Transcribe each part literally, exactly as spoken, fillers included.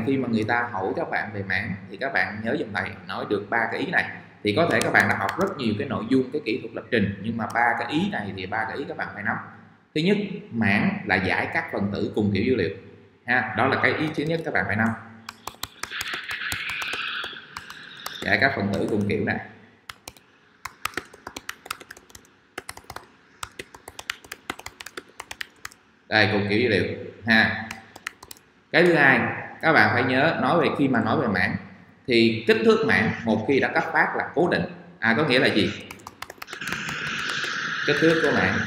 khi mà người ta hỏi các bạn về mảng thì các bạn nhớ giùm thầy nói được ba cái ý này. Thì có thể các bạn đã học rất nhiều cái nội dung cái kỹ thuật lập trình, nhưng mà ba cái ý này thì ba cái ý các bạn phải nắm. Thứ nhất, mảng là giải các phần tử cùng kiểu dữ liệu ha, đó là cái ý thứ nhất các bạn phải nắm. Giải các phần tử cùng kiểu này. Đây, cùng kiểu dữ liệu ha. Cái thứ hai, các bạn phải nhớ nói về khi mà nói về mảng thì kích thước mảng một khi đã cấp phát là cố định. À có nghĩa là gì? Kích thước của mảng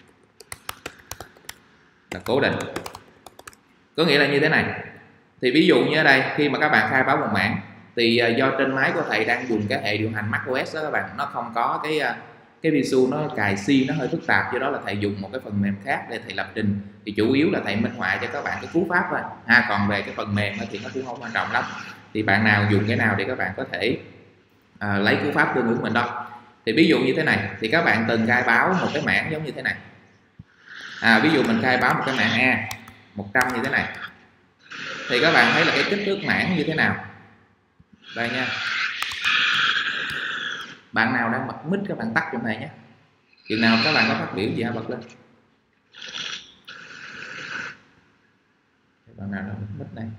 là cố định. Có nghĩa là như thế này. Thì ví dụ như ở đây khi mà các bạn khai báo một mảng thì do trên máy của thầy đang dùng cái hệ điều hành macOS đó các bạn, nó không có cái cái Visual, nó cài C nó hơi phức tạp, do đó là thầy dùng một cái phần mềm khác để thầy lập trình. Thì chủ yếu là thầy minh họa cho các bạn cái cú pháp thôi ha, còn về cái phần mềm thì nó cũng không quan trọng lắm. Thì bạn nào dùng cái nào thì các bạn có thể à, lấy cú pháp tương ứng mình đó. Thì ví dụ như thế này, thì các bạn từng khai báo một cái mảng giống như thế này. À, ví dụ mình khai báo một cái mảng A một trăm như thế này, thì các bạn thấy là cái kích thước mảng như thế nào đây nha. Bạn nào đang bật mic các bạn tắt trong này nhé. Chừng nào các bạn có phát biểu gì hãy bật lên. Bạn nào đang bật mic này.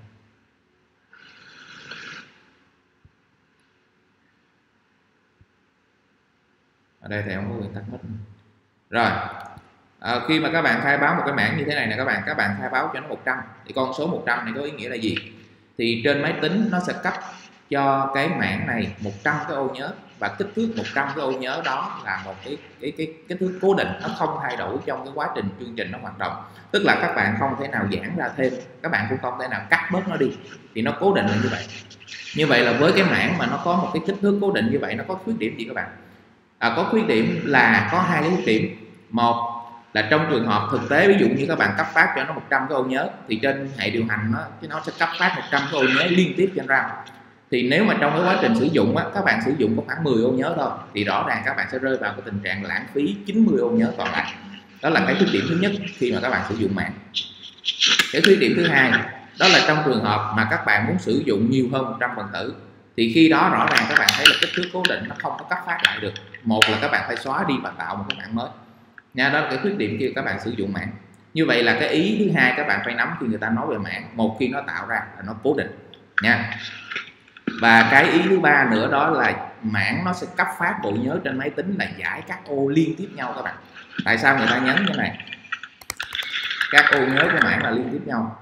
Ở đây thì không có quyền tắt mic. Rồi à, khi mà các bạn khai báo một cái mảng như thế này nè các bạn, các bạn khai báo cho nó một trăm, thì con số một trăm này có ý nghĩa là gì? Thì trên máy tính nó sẽ cấp cho cái mảng này một trăm cái ô nhớ, và kích thước một trăm cái ô nhớ đó là một cái cái cái kích thước cố định, nó không thay đổi trong cái quá trình chương trình nó hoạt động. Tức là các bạn không thể nào giãn ra thêm, các bạn cũng không thể nào cắt bớt nó đi, thì nó cố định là như vậy. Như vậy là với cái mảng mà nó có một cái kích thước cố định như vậy, nó có khuyết điểm gì các bạn? À, có khuyết điểm là có hai cái khuyết điểm. Một là trong trường hợp thực tế, ví dụ như các bạn cấp phát cho nó một trăm cái ô nhớ, thì trên hệ điều hành nó cái nó sẽ cấp phát một trăm cái ô nhớ liên tiếp trên RAM. Thì nếu mà trong cái quá trình sử dụng á, các bạn sử dụng có khoảng mười ô nhớ thôi, thì rõ ràng các bạn sẽ rơi vào cái tình trạng lãng phí chín mươi ô nhớ còn lại. Đó là cái khuyết điểm thứ nhất khi mà các bạn sử dụng mảng. Cái khuyết điểm thứ hai đó là trong trường hợp mà các bạn muốn sử dụng nhiều hơn một trăm phần tử, thì khi đó rõ ràng các bạn thấy là kích thước cố định nó không có cấp phát lại được. Một là các bạn phải xóa đi và tạo một cái mảng mới nha. Đó là cái khuyết điểm khi các bạn sử dụng mảng. Như vậy là cái ý thứ hai các bạn phải nắm khi người ta nói về mảng, một khi nó tạo ra là nó cố định nha. Và cái ý thứ ba nữa đó là mảng nó sẽ cấp phát bộ nhớ trên máy tính là giải các ô liên tiếp nhau các bạn. Tại sao người ta nhấn cái này? Các ô nhớ của mảng là liên tiếp nhau.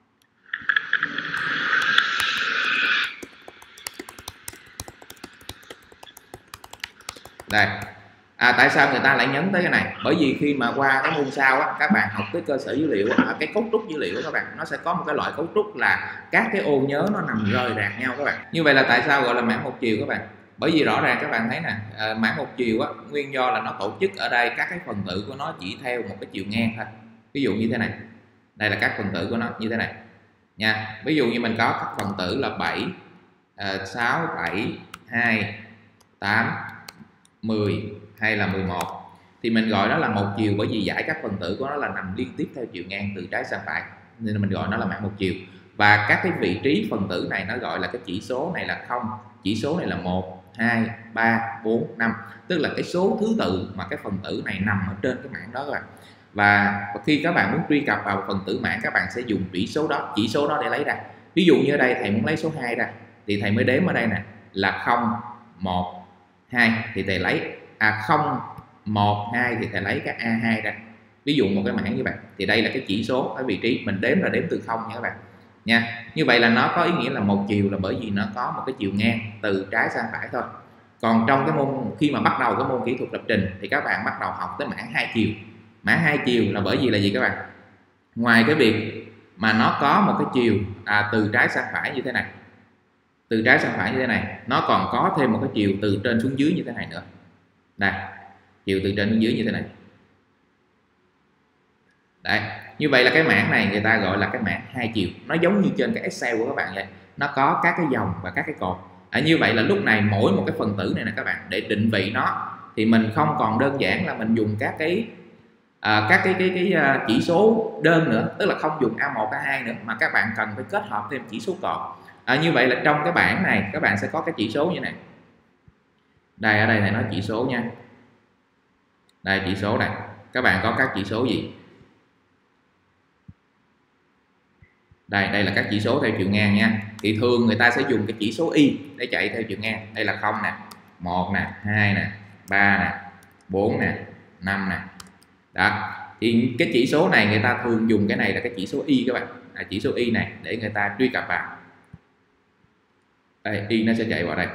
Đây. À, tại sao người ta lại nhấn tới cái này? Bởi vì khi mà qua cái môn sau á, các bạn học cái cơ sở dữ liệu á, cái cấu trúc dữ liệu của các bạn nó sẽ có một cái loại cấu trúc là các cái ô nhớ nó nằm rời rạc nhau các bạn. Như vậy là tại sao gọi là mảng một chiều các bạn? Bởi vì rõ ràng các bạn thấy nè, à, mảng một chiều á, nguyên do là nó tổ chức ở đây các cái phần tử của nó chỉ theo một cái chiều ngang thôi. Ví dụ như thế này, đây là các phần tử của nó như thế này nha. Ví dụ như mình có các phần tử là bảy, sáu, bảy, hai, tám, mười hay là mười một, thì mình gọi nó là một chiều bởi vì giải các phần tử của nó là nằm liên tiếp theo chiều ngang từ trái sang phải, nên mình gọi nó là mảng một chiều. Và các cái vị trí phần tử này nó gọi là cái chỉ số này là không, chỉ số này là một, hai, ba, bốn, năm, tức là cái số thứ tự mà cái phần tử này nằm ở trên cái mảng đó các bạn. Và khi các bạn muốn truy cập vào phần tử mảng, các bạn sẽ dùng chỉ số đó, chỉ số đó để lấy ra. Ví dụ như ở đây thầy muốn lấy số hai ra, thì thầy mới đếm ở đây nè là không, một, hai, thì thầy lấy à không, một, hai thì thầy lấy cái A hai ra. Ví dụ một cái mảng như vậy, thì đây là cái chỉ số ở vị trí mình đếm là đếm từ không nha các bạn nha. Như vậy là nó có ý nghĩa là một chiều là bởi vì nó có một cái chiều ngang từ trái sang phải thôi. Còn trong cái môn khi mà bắt đầu cái môn kỹ thuật lập trình thì các bạn bắt đầu học tới mảng hai chiều. Mảng hai chiều là bởi vì là gì các bạn? Ngoài cái việc mà nó có một cái chiều à, từ trái sang phải như thế này, từ trái sang phải như thế này, nó còn có thêm một cái chiều từ trên xuống dưới như thế này nữa. Đây, chiều từ trên xuống dưới như thế này. Đấy, như vậy là cái mảng này người ta gọi là cái mảng hai chiều. Nó giống như trên cái Excel của các bạn vậy, nó có các cái dòng và các cái cột. À, như vậy là lúc này mỗi một cái phần tử này nè các bạn, để định vị nó thì mình không còn đơn giản là mình dùng các cái à, các cái cái cái uh, chỉ số đơn nữa, tức là không dùng A một A hai nữa mà các bạn cần phải kết hợp thêm chỉ số cột. À, như vậy là trong cái bảng này các bạn sẽ có cái chỉ số như này. Đây, ở đây này nói chỉ số nha. Đây chỉ số này, các bạn có các chỉ số gì? Đây, đây là các chỉ số theo chiều ngang nha. Thì thường người ta sẽ dùng cái chỉ số y để chạy theo chiều ngang. Đây là không nè, một nè, hai nè, ba nè, bốn nè, năm nè. Đó. Thì cái chỉ số này người ta thường dùng cái này là cái chỉ số y các bạn. À, chỉ số y này để người ta truy cập vào. Đây, y nó sẽ chạy vào đây.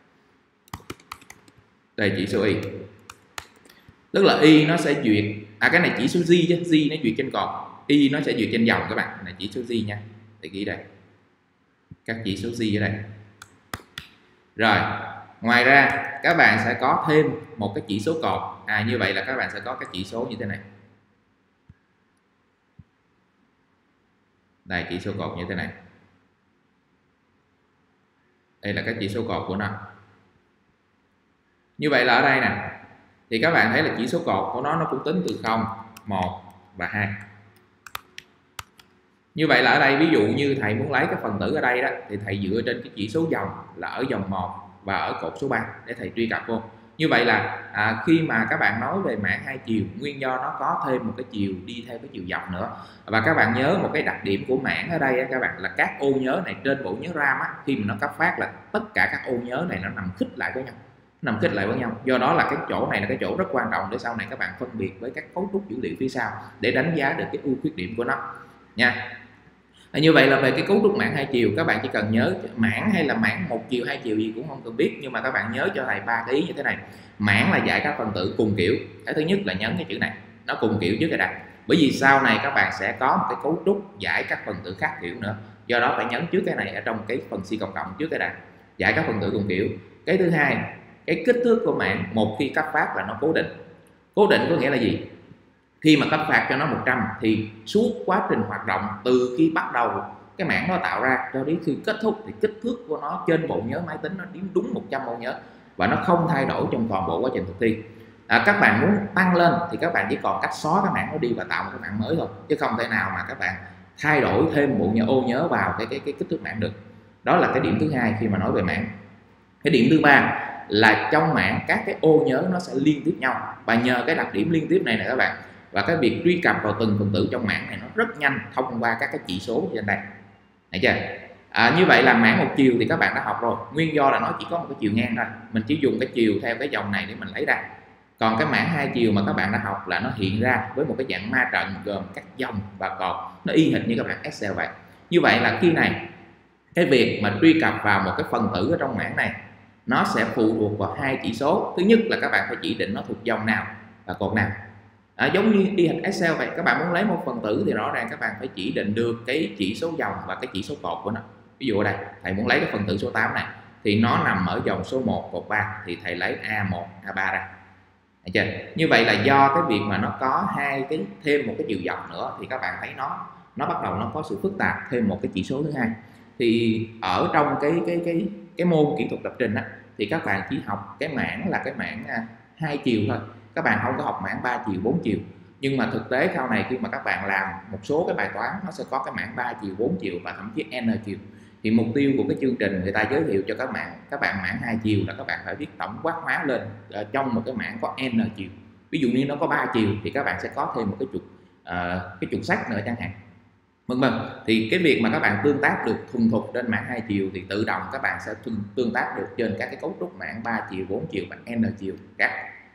Đây chỉ số y. Tức là y nó sẽ duyệt, à cái này chỉ số G chứ, G nó duyệt trên cột, y nó sẽ duyệt trên dòng các bạn. Này chỉ số G nha. Để ghi đây. Các chỉ số G ở đây. Rồi, ngoài ra các bạn sẽ có thêm một cái chỉ số cột. À như vậy là các bạn sẽ có các chỉ số như thế này. Đây chỉ số cột như thế này. Đây là các chỉ số cột của nó. Như vậy là ở đây nè, thì các bạn thấy là chỉ số cột của nó nó cũng tính từ không, một và hai. Như vậy là ở đây ví dụ như thầy muốn lấy cái phần tử ở đây đó, thì thầy dựa trên cái chỉ số dòng là ở dòng một và ở cột số ba để thầy truy cập vô. Như vậy là à, khi mà các bạn nói về mảng hai chiều, nguyên do nó có thêm một cái chiều đi theo cái chiều dọc nữa. Và các bạn nhớ một cái đặc điểm của mảng ở đây á, các bạn là các ô nhớ này trên bộ nhớ RAM á, khi mà nó cấp phát là tất cả các ô nhớ này nó nằm khít lại với nhau, nằm khít lại với nhau. Do đó là cái chỗ này là cái chỗ rất quan trọng để sau này các bạn phân biệt với các cấu trúc dữ liệu phía sau để đánh giá được cái ưu khuyết điểm của nó nha. Như vậy là về cái cấu trúc mảng hai chiều, các bạn chỉ cần nhớ mảng hay là mảng một chiều hai chiều gì cũng không cần biết, nhưng mà các bạn nhớ cho thầy ba cái ý như thế này. Mảng là giải các phần tử cùng kiểu. Cái thứ nhất là nhấn cái chữ này, nó cùng kiểu trước cái đặt, bởi vì sau này các bạn sẽ có một cái cấu trúc giải các phần tử khác kiểu nữa, do đó phải nhấn trước cái này ở trong cái phần C cộng cộng trước cái đặt, giải các phần tử cùng kiểu. Cái thứ hai, cái kích thước của mảng một khi cấp phát là nó cố định. Cố định có nghĩa là gì? Khi mà cấp phát cho nó một trăm thì suốt quá trình hoạt động từ khi bắt đầu cái mảng nó tạo ra cho đến khi kết thúc thì kích thước của nó trên bộ nhớ máy tính nó đếm đúng một trăm ô nhớ và nó không thay đổi trong toàn bộ quá trình thực thi. À, các bạn muốn tăng lên thì các bạn chỉ còn cách xóa cái mảng nó đi và tạo một cái mảng mới thôi, chứ không thể nào mà các bạn thay đổi thêm bộ nhớ ô nhớ vào cái cái cái kích thước mảng được. Đó là cái điểm thứ hai khi mà nói về mảng. Cái điểm thứ ba là trong mảng các cái ô nhớ nó sẽ liên tiếp nhau, và nhờ cái đặc điểm liên tiếp này này các bạn, và cái việc truy cập vào từng phần tử trong mảng này nó rất nhanh thông qua các cái chỉ số trên đây, thấy chưa? À, như vậy là mảng một chiều thì các bạn đã học rồi, nguyên do là nó chỉ có một cái chiều ngang thôi, mình chỉ dùng cái chiều theo cái dòng này để mình lấy ra. Còn cái mảng hai chiều mà các bạn đã học là nó hiện ra với một cái dạng ma trận gồm các dòng và cột, nó y hệt như các bạn Excel vậy. Như vậy là khi này cái việc mà truy cập vào một cái phần tử ở trong mảng này nó sẽ phụ thuộc vào hai chỉ số. Thứ nhất là các bạn phải chỉ định nó thuộc dòng nào và cột nào. À, giống như y hệt Excel vậy, các bạn muốn lấy một phần tử thì rõ ràng các bạn phải chỉ định được cái chỉ số dòng và cái chỉ số cột của nó. Ví dụ ở đây thầy muốn lấy cái phần tử số tám này thì nó nằm ở dòng số một cột ba thì thầy lấy A một A ba ra. Thấy chưa? Như vậy là do cái việc mà nó có hai cái thêm một cái chiều dọc nữa thì các bạn thấy nó nó bắt đầu nó có sự phức tạp thêm một cái chỉ số thứ hai. Thì ở trong cái cái cái cái môn kỹ thuật lập trình á, thì các bạn chỉ học cái mảng là cái mảng hai chiều thôi, các bạn không có học mảng ba chiều bốn chiều. Nhưng mà thực tế sau này khi mà các bạn làm một số cái bài toán nó sẽ có cái mảng ba chiều bốn chiều và thậm chí n chiều. Thì mục tiêu của cái chương trình người ta giới thiệu cho các bạn các bạn mảng hai chiều là các bạn phải viết tổng quát hóa lên uh, trong một cái mảng có n chiều. Ví dụ như nó có ba chiều thì các bạn sẽ có thêm một cái trục uh, cái trục sách nữa chẳng hạn, vân vân. Thì cái việc mà các bạn tương tác được thuần thục trên mảng hai chiều thì tự động các bạn sẽ tương tác được trên các cái cấu trúc mảng ba chiều, bốn chiều và n chiều các.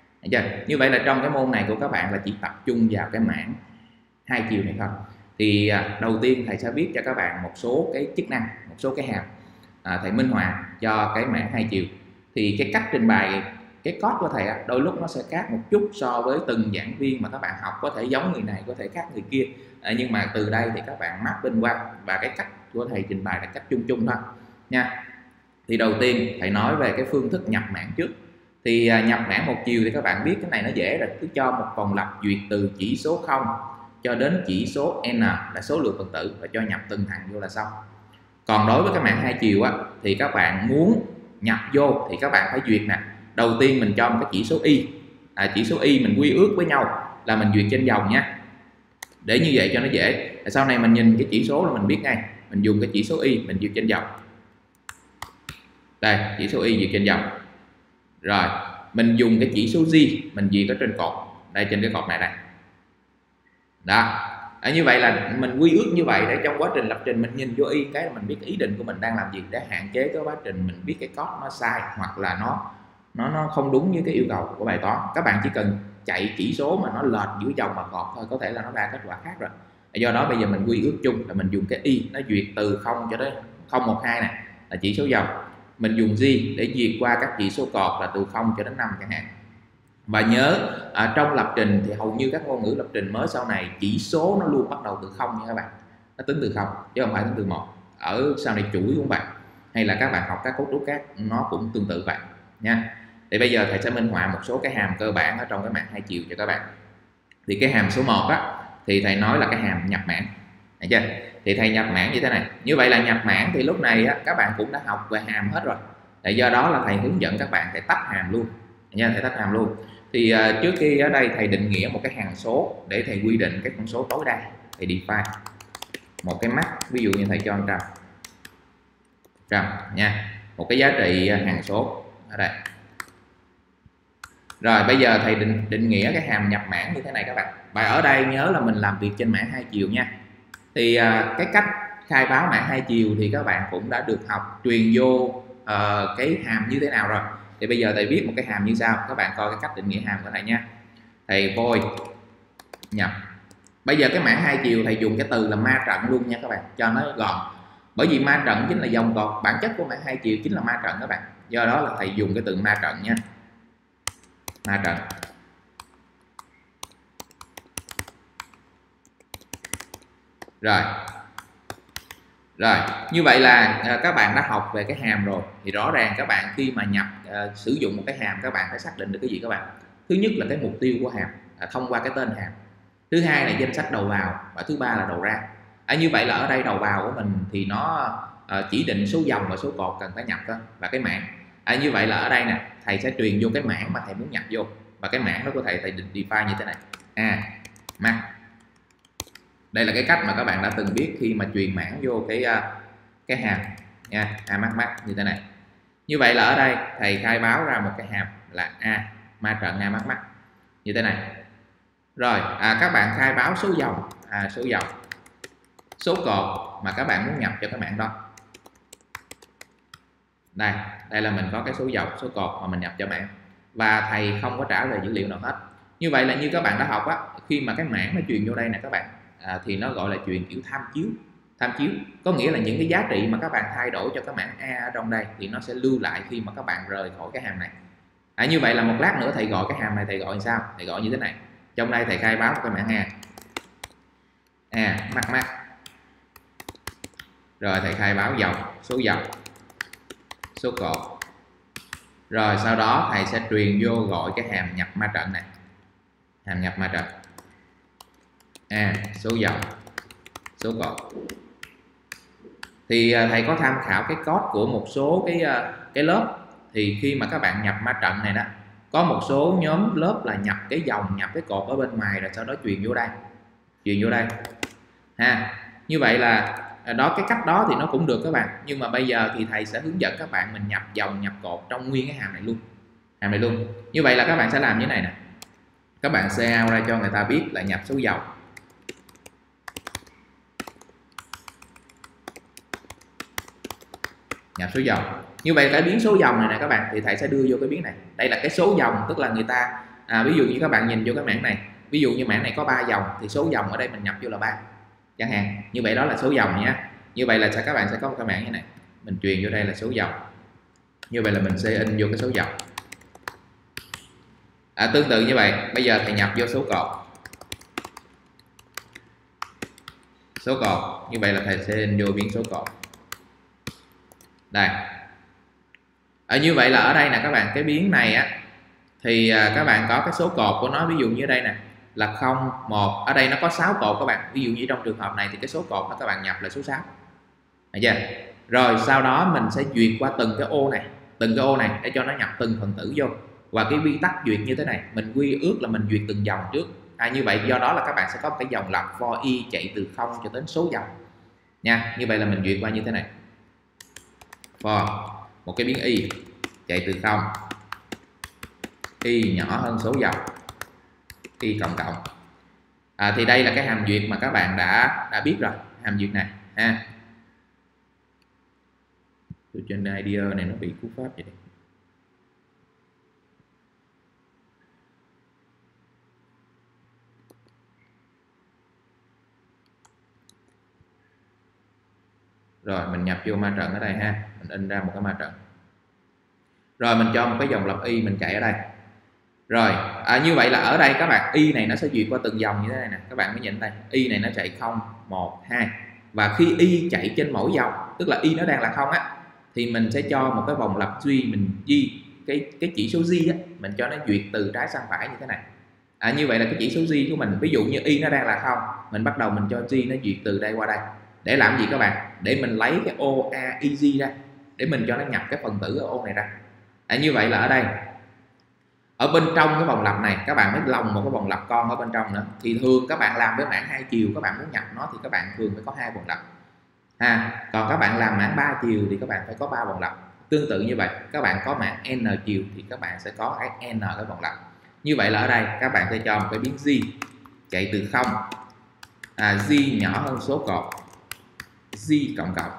Như vậy là trong cái môn này của các bạn là chỉ tập trung vào cái mảng hai chiều này thôi. Thì đầu tiên thầy sẽ viết cho các bạn một số cái chức năng, một số cái hàm à, thầy minh họa cho cái mảng hai chiều. Thì cái cách trình bày cái code của thầy đôi lúc nó sẽ khác một chút so với từng giảng viên mà các bạn học, có thể giống người này, có thể khác người kia, à, nhưng mà từ đây thì các bạn mapping qua và cái cách của thầy trình bày là cách chung chung thôi nha. Thì đầu tiên thầy nói về cái phương thức nhập mảng trước. Thì à, nhập mảng một chiều thì các bạn biết cái này nó dễ rồi, cứ cho một vòng lặp duyệt từ chỉ số không cho đến chỉ số n là số lượng phần tử và cho nhập từng thằng vô là xong. Còn đối với cái mảng hai chiều á, thì các bạn muốn nhập vô thì các bạn phải duyệt nè. Đầu tiên mình cho một cái chỉ số y, à, chỉ số y mình quy ước với nhau là mình duyệt trên dòng nha, để như vậy cho nó dễ. Sau này mình nhìn cái chỉ số là mình biết ngay, mình dùng cái chỉ số y mình duyệt trên dòng. Đây, chỉ số y duyệt trên dòng. Rồi mình dùng cái chỉ số G mình duyệt ở trên cột, đây trên cái cột này đây. Đó, à, như vậy là mình quy ước như vậy để trong quá trình lập trình mình nhìn vô y cái là mình biết ý định của mình đang làm gì, để hạn chế cái quá trình mình biết cái code nó sai hoặc là nó nó nó không đúng với cái yêu cầu của bài toán. Các bạn chỉ cần chạy chỉ số mà nó lệch giữa dòng và cột thôi, có thể là nó ra kết quả khác rồi. Do đó bây giờ mình quy ước chung là mình dùng cái y nó duyệt từ không cho đến không một hai này là chỉ số dòng, mình dùng G để duyệt qua các chỉ số cột là từ không cho đến năm chẳng hạn. Và nhớ à, trong lập trình thì hầu như các ngôn ngữ lập trình mới sau này chỉ số nó luôn bắt đầu từ không nha các bạn, nó tính từ không chứ không phải tính từ một. Ở sau này chuỗi của bạn hay là các bạn học các cấu trúc khác nó cũng tương tự vậy nha. Thì bây giờ thầy sẽ minh họa một số cái hàm cơ bản ở trong cái mạng hai chiều cho các bạn. Thì cái hàm số một á thì thầy nói là cái hàm nhập mảng, thấy chưa? Thì thầy nhập mảng như thế này. Như vậy là nhập mảng thì lúc này á, các bạn cũng đã học về hàm hết rồi. Thì do đó là thầy hướng dẫn các bạn phải tách hàm luôn nha, thầy tách hàm luôn. Thì uh, trước khi ở đây thầy định nghĩa một cái hàm số để thầy quy định cái con số tối đa, thì define một cái max, ví dụ như thầy cho một trăm trăm nha, một cái giá trị hàm số ở đây. Rồi bây giờ thầy định định nghĩa cái hàm nhập mảng như thế này các bạn. Và ở đây nhớ là mình làm việc trên mảng hai chiều nha. Thì uh, cái cách khai báo mảng hai chiều thì các bạn cũng đã được học truyền vô uh, cái hàm như thế nào rồi. Thì bây giờ thầy viết một cái hàm như sau, các bạn coi cái cách định nghĩa hàm của thầy nha. Thầy void nhập. Bây giờ cái mảng hai chiều thầy dùng cái từ là ma trận luôn nha các bạn, cho nó gọn. Bởi vì ma trận chính là dòng cột, bản chất của mảng hai chiều chính là ma trận các bạn. Do đó là thầy dùng cái từ ma trận nha. Ma trận. Rồi. Rồi, như vậy là uh, các bạn đã học về cái hàm rồi. Thì rõ ràng các bạn khi mà nhập uh, sử dụng một cái hàm, các bạn phải xác định được cái gì các bạn. Thứ nhất là cái mục tiêu của hàm uh, thông qua cái tên hàm. Thứ hai là danh sách đầu vào, và thứ ba là đầu ra. À, như vậy là ở đây đầu vào của mình thì nó uh, chỉ định số dòng và số cột cần phải nhập thôi, và cái mảng. À, như vậy là ở đây nè, thầy sẽ truyền vô cái mảng mà thầy muốn nhập vô, và cái mảng đó của thầy thầy define như thế này. À, max. Đây là cái cách mà các bạn đã từng biết khi mà truyền mảng vô cái cái hàm nha, a max max như thế này. Như vậy là ở đây thầy khai báo ra một cái hàm là a ma trận a max max như thế này. Rồi à, các bạn khai báo số dòng, à, số dòng, số cột mà các bạn muốn nhập cho cái mảng đó. Đây, đây là mình có cái số dòng, số cột mà mình nhập cho mảng, và thầy không có trả lời dữ liệu nào hết. Như vậy là như các bạn đã học á, khi mà cái mảng nó truyền vô đây nè các bạn, à, thì nó gọi là truyền kiểu tham chiếu. Tham chiếu có nghĩa là những cái giá trị mà các bạn thay đổi cho cái mảng A ở trong đây thì nó sẽ lưu lại khi mà các bạn rời khỏi cái hàm này. À, như vậy là một lát nữa thầy gọi cái hàm này thầy gọi như sao? Thầy gọi như thế này. Trong đây thầy khai báo một cái mảng A. A max max. Rồi thầy khai báo dòng, số dòng, số cột. Rồi sau đó thầy sẽ truyền vô gọi cái hàm nhập ma trận này. Hàm nhập ma trận. A số dòng, số cột. Thì thầy có tham khảo cái code của một số cái cái lớp, thì khi mà các bạn nhập ma trận này đó, có một số nhóm lớp là nhập cái dòng, nhập cái cột ở bên ngoài rồi sau đó truyền vô đây, truyền vô đây ha. Như vậy là đó, cái cách đó thì nó cũng được các bạn, nhưng mà bây giờ thì thầy sẽ hướng dẫn các bạn mình nhập dòng, nhập cột trong nguyên cái hàm này luôn, hàm này luôn. Như vậy là các bạn sẽ làm như thế này nè, các bạn cout ra cho người ta biết là nhập số dòng, nhập số dòng. Như vậy cái biến số dòng này nè các bạn, thì thầy sẽ đưa vô cái biến này. Đây là cái số dòng, tức là người ta à, ví dụ như các bạn nhìn vô cái mảng này, ví dụ như mảng này có ba dòng thì số dòng ở đây mình nhập vô là ba chẳng hạn. Như vậy đó là số dòng nhé. Như vậy là các bạn sẽ có một cái mảng như này, mình truyền vô đây là số dòng. Như vậy là mình sẽ in vô cái số dòng. À, tương tự như vậy, bây giờ thầy nhập vô số cột. Số cột, như vậy là thầy sẽ in vô biến số cột. Đây. À, như vậy là ở đây nè các bạn, cái biến này á thì à, các bạn có cái số cột của nó, ví dụ như đây nè là không, một, ở đây nó có sáu cột các bạn. Ví dụ như trong trường hợp này thì cái số cột đó các bạn nhập là số sáu. Thấy chưa? Rồi sau đó mình sẽ duyệt qua từng cái ô này, từng cái ô này để cho nó nhập từng phần tử vô. Và cái quy tắc duyệt như thế này, mình quy ước là mình duyệt từng dòng trước. À, như vậy do đó là các bạn sẽ có một cái dòng lặp for y chạy từ không cho đến số dòng nha. Như vậy là mình duyệt qua như thế này: for một cái biến y chạy từ không, y nhỏ hơn số dòng, y cộng cộng. À, thì đây là cái hàm duyệt mà các bạn đã đã biết rồi, hàm duyệt này ha. Tôi trên idea này nó bị cú pháp vậy đi. Rồi mình nhập vô ma trận ở đây ha, mình in ra một cái ma trận. Rồi mình cho một cái dòng lặp y mình chạy ở đây. Rồi à, như vậy là ở đây các bạn y này nó sẽ duyệt qua từng dòng như thế này nè, các bạn mới nhìn đây y này nó chạy không, một, hai, và khi y chạy trên mỗi dòng, tức là y nó đang là không á, thì mình sẽ cho một cái vòng lặp duy, mình duy cái cái chỉ số g á, mình cho nó duyệt từ trái sang phải như thế này. À, như vậy là cái chỉ số g của mình, ví dụ như y nó đang là không, mình bắt đầu mình cho g nó duyệt từ đây qua đây. Để làm gì các bạn? Để mình lấy cái ô a y g ra, để mình cho nó nhập cái phần tử ở ô này ra. À, như vậy là ở đây ở bên trong cái vòng lặp này các bạn mới lồng một cái vòng lặp con ở bên trong nữa. Thì thường các bạn làm với mảng hai chiều, các bạn muốn nhập nó thì các bạn thường phải có hai vòng lặp ha. Còn các bạn làm mảng ba chiều thì các bạn phải có ba vòng lặp. Tương tự như vậy, các bạn có mảng n chiều thì các bạn sẽ có cái n cái vòng lặp. Như vậy là ở đây các bạn sẽ cho một cái biến g chạy từ không, à, g nhỏ hơn số cột, g cộng cộng,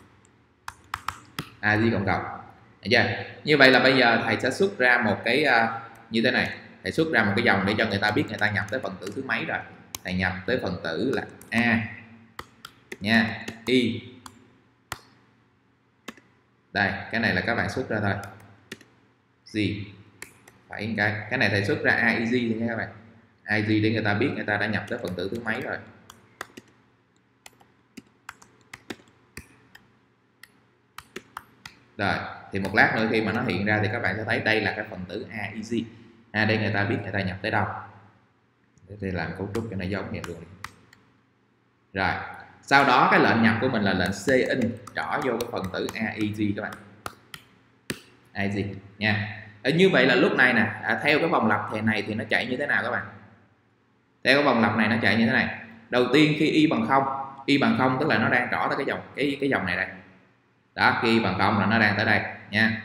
à, g cộng cộng. Được chưa? Như vậy là bây giờ thầy sẽ xuất ra một cái uh, như thế này, thầy xuất ra một cái dòng để cho người ta biết người ta nhập tới phần tử thứ mấy rồi. Thầy nhập tới phần tử là a nha, y. Đây, cái này là các bạn xuất ra thôi. Gì? Phải cái cái này thầy xuất ra a y g thì nha các bạn. a y g để người ta biết người ta đã nhập tới phần tử thứ mấy rồi. Rồi, thì một lát nữa khi mà nó hiện ra thì các bạn sẽ thấy đây là cái phần tử a y g. À, đây người ta biết người ta nhập tới đâu. Để làm cấu trúc cho nó giống vậy luôn. Rồi, sau đó cái lệnh nhập của mình là lệnh cin trỏ vô cái phần tử a y g các bạn. a y g nha. Như vậy là lúc này nè, à, theo cái vòng lặp thề này thì nó chạy như thế nào các bạn? Theo cái vòng lặp này nó chạy như thế này. Đầu tiên khi y bằng không, y bằng không tức là nó đang trỏ tới cái dòng cái cái dòng này đây. Đó, khi bằng không là nó đang tới đây nha.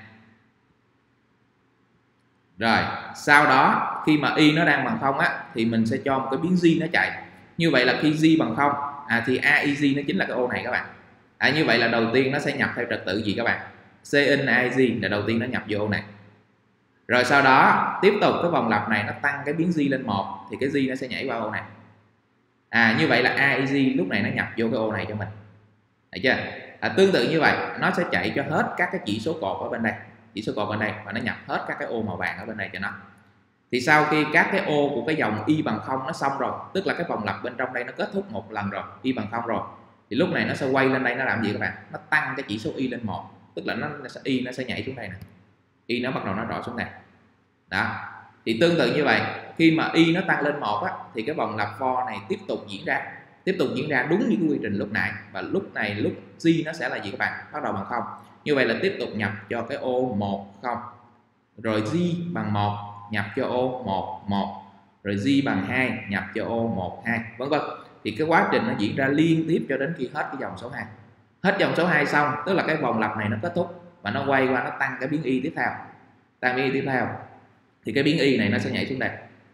Rồi sau đó khi mà y nó đang bằng không á thì mình sẽ cho một cái biến g nó chạy. Như vậy là khi g bằng không, à, thì a y g nó chính là cái ô này các bạn. À, như vậy là đầu tiên nó sẽ nhập theo trật tự gì các bạn? Cin a y g là đầu tiên nó nhập vô ô này. Rồi sau đó tiếp tục cái vòng lặp này nó tăng cái biến g lên một thì cái g nó sẽ nhảy qua ô này. À, như vậy là a y g lúc này nó nhập vô cái ô này cho mình. Được chưa? À, tương tự như vậy nó sẽ chạy cho hết các cái chỉ số cột ở bên đây, chỉ số cột bên đây, và nó nhập hết các cái ô màu vàng ở bên đây cho nó. Thì sau khi các cái ô của cái dòng y bằng không nó xong rồi, tức là cái vòng lặp bên trong đây nó kết thúc một lần rồi, y bằng không rồi, thì lúc này nó sẽ quay lên đây nó làm gì các bạn? Nó tăng cái chỉ số y lên một, tức là nó, nó sẽ y nó sẽ nhảy xuống đây nè, y nó bắt đầu nó rọi xuống này. Đó, thì tương tự như vậy khi mà y nó tăng lên một á thì cái vòng lặp for này tiếp tục diễn ra, tiếp tục diễn ra đúng như cái quy trình lúc nãy, và lúc này lúc g nó sẽ là gì các bạn? Bắt đầu bằng không. Như vậy là tiếp tục nhập cho cái ô một không, rồi g bằng một nhập cho ô một một, rồi g bằng hai nhập cho ô một hai, vân vân. Thì cái quá trình nó diễn ra liên tiếp cho đến khi hết cái dòng số hai. Hết dòng số hai xong, tức là cái vòng lặp này nó kết thúc và nó quay qua nó tăng cái biến y tiếp theo. Tăng biến y tiếp theo thì cái biến y này nó sẽ nhảy xuống đây.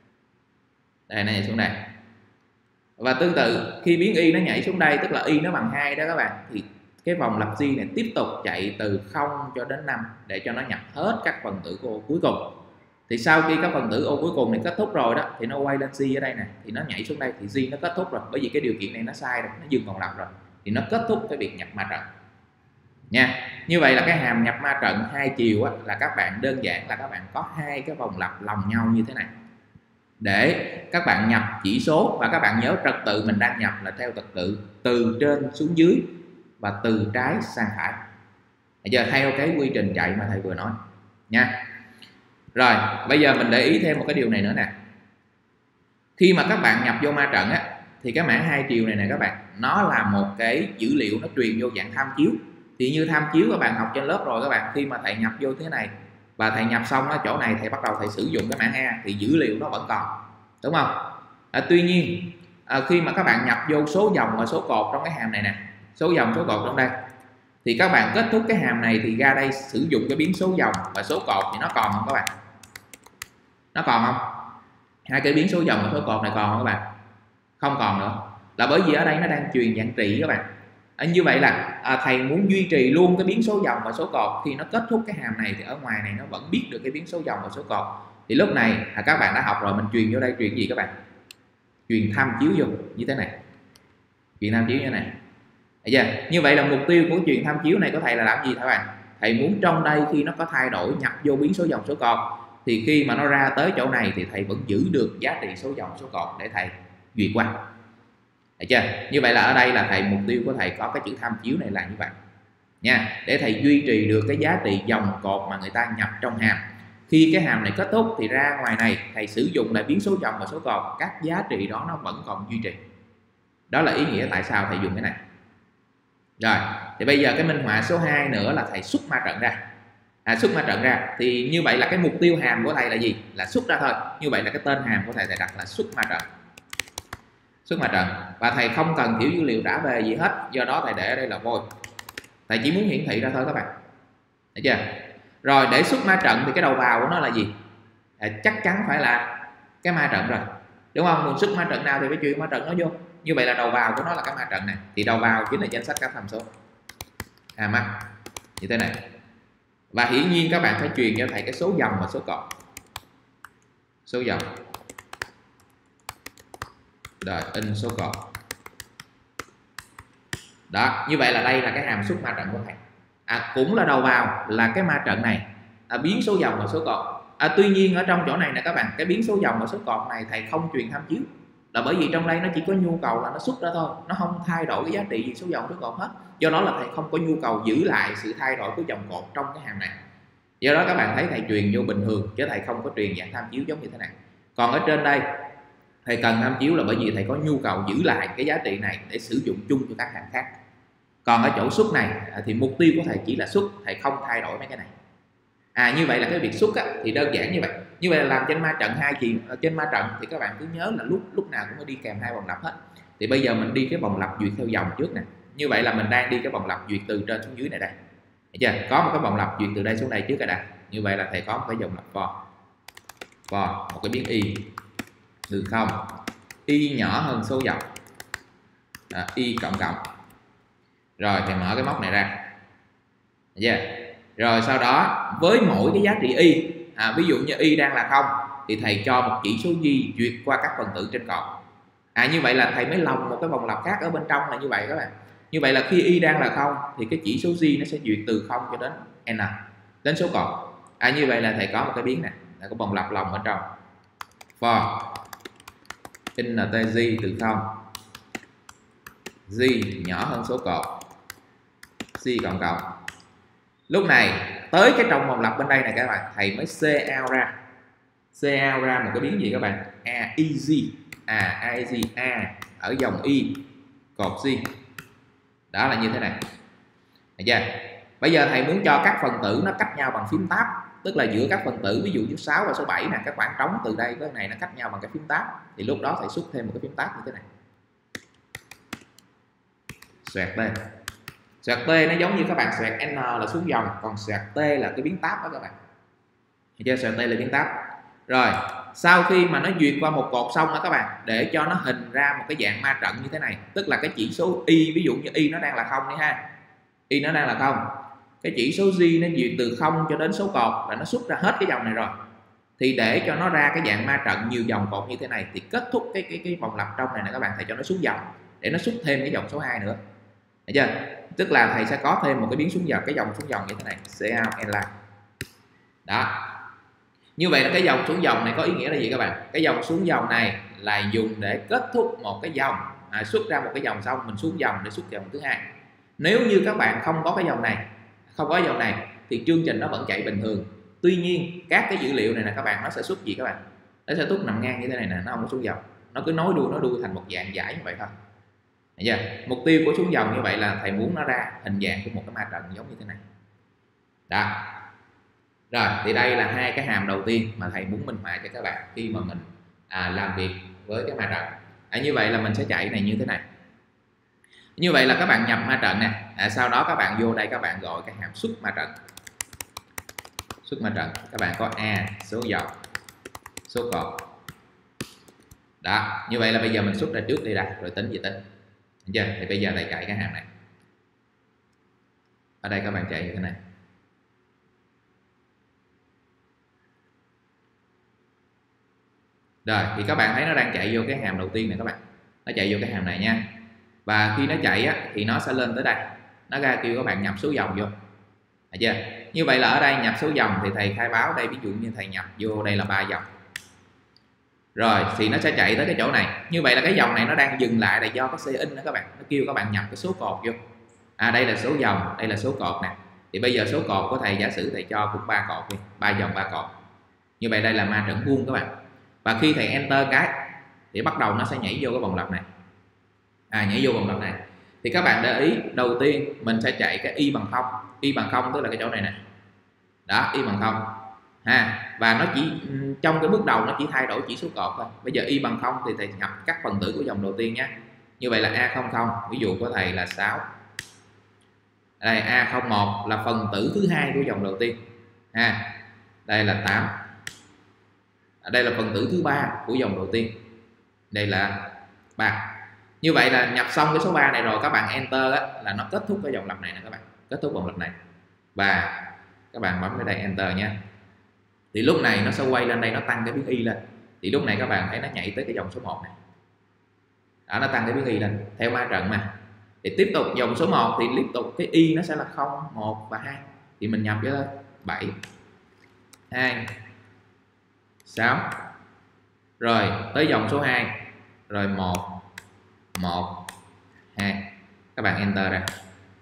Đây, nó nhảy xuống đây. Và tương tự khi biến y nó nhảy xuống đây, tức là y nó bằng hai đó các bạn, thì cái vòng lặp g này tiếp tục chạy từ không cho đến năm để cho nó nhập hết các phần tử của ô cuối cùng. Thì sau khi các phần tử ô cuối cùng này kết thúc rồi đó thì nó quay lên g ở đây nè, thì nó nhảy xuống đây thì g nó kết thúc rồi, bởi vì cái điều kiện này nó sai rồi, nó dừng vòng lặp rồi, thì nó kết thúc cái việc nhập ma trận nha. Như vậy là cái hàm nhập ma trận hai chiều á, là các bạn đơn giản là các bạn có hai cái vòng lặp lòng nhau như thế này để các bạn nhập chỉ số, và các bạn nhớ trật tự mình đang nhập là theo trật tự từ trên xuống dưới và từ trái sang phải. Giờ theo cái quy trình chạy mà thầy vừa nói nha. Rồi bây giờ mình để ý thêm một cái điều này nữa nè. Khi mà các bạn nhập vô ma trận á thì cái mảng hai chiều này nè các bạn, nó là một cái dữ liệu nó truyền vô dạng tham chiếu. Thì như tham chiếu các bạn học trên lớp rồi các bạn, khi mà thầy nhập vô thế này và thầy nhập xong ở chỗ này thầy bắt đầu thầy sử dụng cái mảng A thì dữ liệu nó vẫn còn, đúng không? À, tuy nhiên à, khi mà các bạn nhập vô số dòng và số cột trong cái hàm này nè, số dòng số cột trong đây, thì các bạn kết thúc cái hàm này thì ra đây sử dụng cái biến số dòng và số cột thì nó còn không các bạn? Nó còn không? Hai cái biến số dòng và số cột này còn không các bạn? Không còn nữa, là bởi vì ở đây nó đang truyền dạng trị các bạn. À, như vậy là à, thầy muốn duy trì luôn cái biến số dòng và số cột. Khi nó kết thúc cái hàm này thì ở ngoài này nó vẫn biết được cái biến số dòng và số cột. Thì lúc này à, các bạn đã học rồi, mình truyền vô đây truyền gì các bạn? Truyền tham chiếu vô như thế này, truyền tham chiếu như thế này. Được chưa? Như vậy là mục tiêu của truyền tham chiếu này của thầy là làm gì các bạn? Thầy muốn trong đây khi nó có thay đổi nhập vô biến số dòng số cột thì khi mà nó ra tới chỗ này thì thầy vẫn giữ được giá trị số dòng số cột để thầy duyệt qua. Được chưa? Như vậy là ở đây là thầy mục tiêu của thầy có cái chữ tham chiếu này là như vậy nha, để thầy duy trì được cái giá trị dòng cột mà người ta nhập trong hàm. Khi cái hàm này kết thúc thì ra ngoài này thầy sử dụng lại biến số dòng và số cột, các giá trị đó nó vẫn còn duy trì. Đó là ý nghĩa tại sao thầy dùng cái này. Rồi, thì bây giờ cái minh họa số hai nữa là thầy xuất ma trận ra. À, xuất ma trận ra thì như vậy là cái mục tiêu hàm của thầy là gì? Là xuất ra thôi. Như vậy là cái tên hàm của thầy thầy đặt là xuất ma trận. Xuất ma trận, và thầy không cần kiểu dữ liệu trả về gì hết, do đó thầy để ở đây là void. Thầy chỉ muốn hiển thị ra thôi các bạn. Được chưa? Rồi để xuất ma trận thì cái đầu vào của nó là gì? À, chắc chắn phải là cái ma trận rồi, đúng không? Mình xuất ma trận nào thì phải truyền ma trận nó vô. Như vậy là đầu vào của nó là cái ma trận này, thì đầu vào chính là danh sách các tham số à mắt như thế này. Và hiển nhiên các bạn phải truyền cho thầy cái số dòng và số cột. Số dòng rồi in số cột. Đó, như vậy là đây là cái hàm xuất ma trận của thầy. À, cũng là đầu vào là cái ma trận này, à, biến số dòng và số cột. À, tuy nhiên ở trong chỗ này nè các bạn, cái biến số dòng và số cột này thầy không truyền tham chiếu, là bởi vì trong đây nó chỉ có nhu cầu là nó xuất ra thôi, nó không thay đổi cái giá trị gì số dòng số cột hết. Do đó là thầy không có nhu cầu giữ lại sự thay đổi của dòng cột trong cái hàm này. Do đó các bạn thấy thầy truyền vô bình thường chứ thầy không có truyền dạng tham chiếu giống như thế này. Còn ở trên đây thầy cần tham chiếu là bởi vì thầy có nhu cầu giữ lại cái giá trị này để sử dụng chung cho các hàm khác. Còn ở chỗ xuất này thì mục tiêu của thầy chỉ là xuất, thầy không thay đổi mấy cái này. À, như vậy là cái việc xuất á, thì đơn giản như vậy. Như vậy là làm trên ma trận hai chiều, trên ma trận thì các bạn cứ nhớ là lúc lúc nào cũng phải đi kèm hai vòng lặp hết. Thì bây giờ mình đi cái vòng lặp duyệt theo dòng trước nè. Như vậy là mình đang đi cái vòng lặp duyệt từ trên xuống dưới này đây. Thấy chưa? Có một cái vòng lặp duyệt từ đây xuống đây trước rồi đây. Như vậy là thầy có một cái vòng lặp for. For một cái biến y từ không, y nhỏ hơn số dòng. Đó, y cộng cộng. Rồi thầy mở cái móc này ra. Thấy chưa? Rồi sau đó với mỗi cái giá trị y, à, ví dụ như y đang là không thì thầy cho một chỉ số y duyệt qua các phần tử trên cột. À, như vậy là thầy mới lồng một cái vòng lặp khác ở bên trong là như vậy các bạn. Như vậy là khi y đang là không thì cái chỉ số y nó sẽ duyệt từ không cho đến n, đến số cột. À, như vậy là thầy có một cái biến này, là có vòng lặp lồng bên trong. For int y từ không, y nhỏ hơn số cột, y cộng cộng. Lúc này tới cái trong vòng lặp bên đây này các bạn, thầy mới cout ra, cout ra một cái biến gì các bạn? A easy, à easy a ở dòng y cột c. Đó là như thế này. Được chưa? Bây giờ thầy muốn cho các phần tử nó cách nhau bằng phím tab, tức là giữa các phần tử ví dụ như sáu và số bảy nè, các khoảng trống từ đây tới này nó cách nhau bằng cái phím tab, thì lúc đó thầy xuất thêm một cái phím tab như thế này. Xoẹt t. Xoẹt t nó giống như các bạn xoẹt n là xuống dòng, còn xoẹt t là cái biến tab đó các bạn. Hiểu chưa? Xoẹt t là biến tab. Rồi, sau khi mà nó duyệt qua một cột xong đó các bạn, để cho nó hình ra một cái dạng ma trận như thế này, tức là cái chỉ số y, ví dụ như y nó đang là không đi ha. Y nó đang là không. Cái chỉ số y nó duyệt từ không cho đến số cột là nó xuất ra hết cái dòng này rồi. Thì để cho nó ra cái dạng ma trận nhiều dòng cột như thế này thì kết thúc cái cái cái vòng lặp trong này nè các bạn, thầy cho nó xuống dòng để nó xuất thêm cái dòng số hai nữa. Thấy chưa? Tức là thầy sẽ có thêm một cái biến xuống dòng, cái dòng xuống dòng như thế này, cout n. Đó. Như vậy là cái dòng xuống dòng này có ý nghĩa là gì các bạn? Cái dòng xuống dòng này là dùng để kết thúc một cái dòng, à, xuất ra một cái dòng xong mình xuống dòng để xuất dòng thứ hai. Nếu như các bạn không có cái dòng này, không có dòng này thì chương trình nó vẫn chạy bình thường. Tuy nhiên các cái dữ liệu này nè các bạn, nó sẽ xuất gì các bạn? Nó sẽ xuất nằm ngang như thế này nè, nó không có xuống dòng, nó cứ nối đuôi nó đuôi thành một dạng giải như vậy thôi. Thấy chưa? Mục tiêu của xuống dòng như vậy là thầy muốn nó ra hình dạng của một cái ma trận giống như thế này. Đó. Rồi thì đây là hai cái hàm đầu tiên mà thầy muốn minh họa cho các bạn khi mà mình à, làm việc với cái ma trận. À, như vậy là mình sẽ chạy này như thế này. Như vậy là các bạn nhập ma trận nè, à, sau đó các bạn vô đây các bạn gọi cái hàm xuất ma trận. Xuất ma trận các bạn có A số dòng số cột. Đó, như vậy là bây giờ mình xuất ra trước đi đã rồi tính gì tính. Được chưa? Thì bây giờ thầy chạy cái hàm này. Ở đây các bạn chạy như thế này. Rồi thì các bạn thấy nó đang chạy vô cái hàm đầu tiên này các bạn. Nó chạy vô cái hàm này nha. Và khi nó chạy á, thì nó sẽ lên tới đây. Nó ra kêu các bạn nhập số dòng vô. Được chưa? Như vậy là ở đây nhập số dòng thì thầy khai báo đây, ví dụ như thầy nhập vô đây là ba dòng. Rồi thì nó sẽ chạy tới cái chỗ này. Như vậy là cái dòng này nó đang dừng lại là do cái xe in đó các bạn. Nó kêu các bạn nhập cái số cột vô. À đây là số dòng, đây là số cột nè. Thì bây giờ số cột của thầy giả sử thầy cho cũng ba cột đi, ba dòng ba cột. Như vậy đây là ma trận vuông các bạn. Và khi thầy enter cái thì bắt đầu nó sẽ nhảy vô cái vòng lặp này. À nhảy vô vòng lặp này. Thì các bạn để ý, đầu tiên mình sẽ chạy cái y bằng không. Y bằng không tức là cái chỗ này nè. Đó, y bằng không. Ha, và nó chỉ trong cái bước đầu nó chỉ thay đổi chỉ số cột thôi. Bây giờ y bằng không thì thầy nhập các phần tử của dòng đầu tiên nhé. Như vậy là A không không, ví dụ của thầy là sáu. Đây A không một là phần tử thứ hai của dòng đầu tiên. Ha. Đây là tám. Đây là phần tử thứ ba của dòng đầu tiên. Đây là ba. Như vậy là nhập xong cái số ba này rồi các bạn enter á, là nó kết thúc cái dòng lặp này nè các bạn. Kết thúc vòng lặp này. Và các bạn bấm cái đây enter nha. Thì lúc này nó sẽ quay lên đây, nó tăng cái biến y lên. Thì lúc này các bạn thấy nó nhảy tới cái dòng số một này. Đó, nó tăng cái biến y lên theo ma trận mà. Thì tiếp tục dòng số một thì tiếp tục cái y nó sẽ là không, một và hai. Thì mình nhập vô lên bảy, hai, sáu. Rồi tới dòng số hai. Rồi một, một, hai. Các bạn enter ra.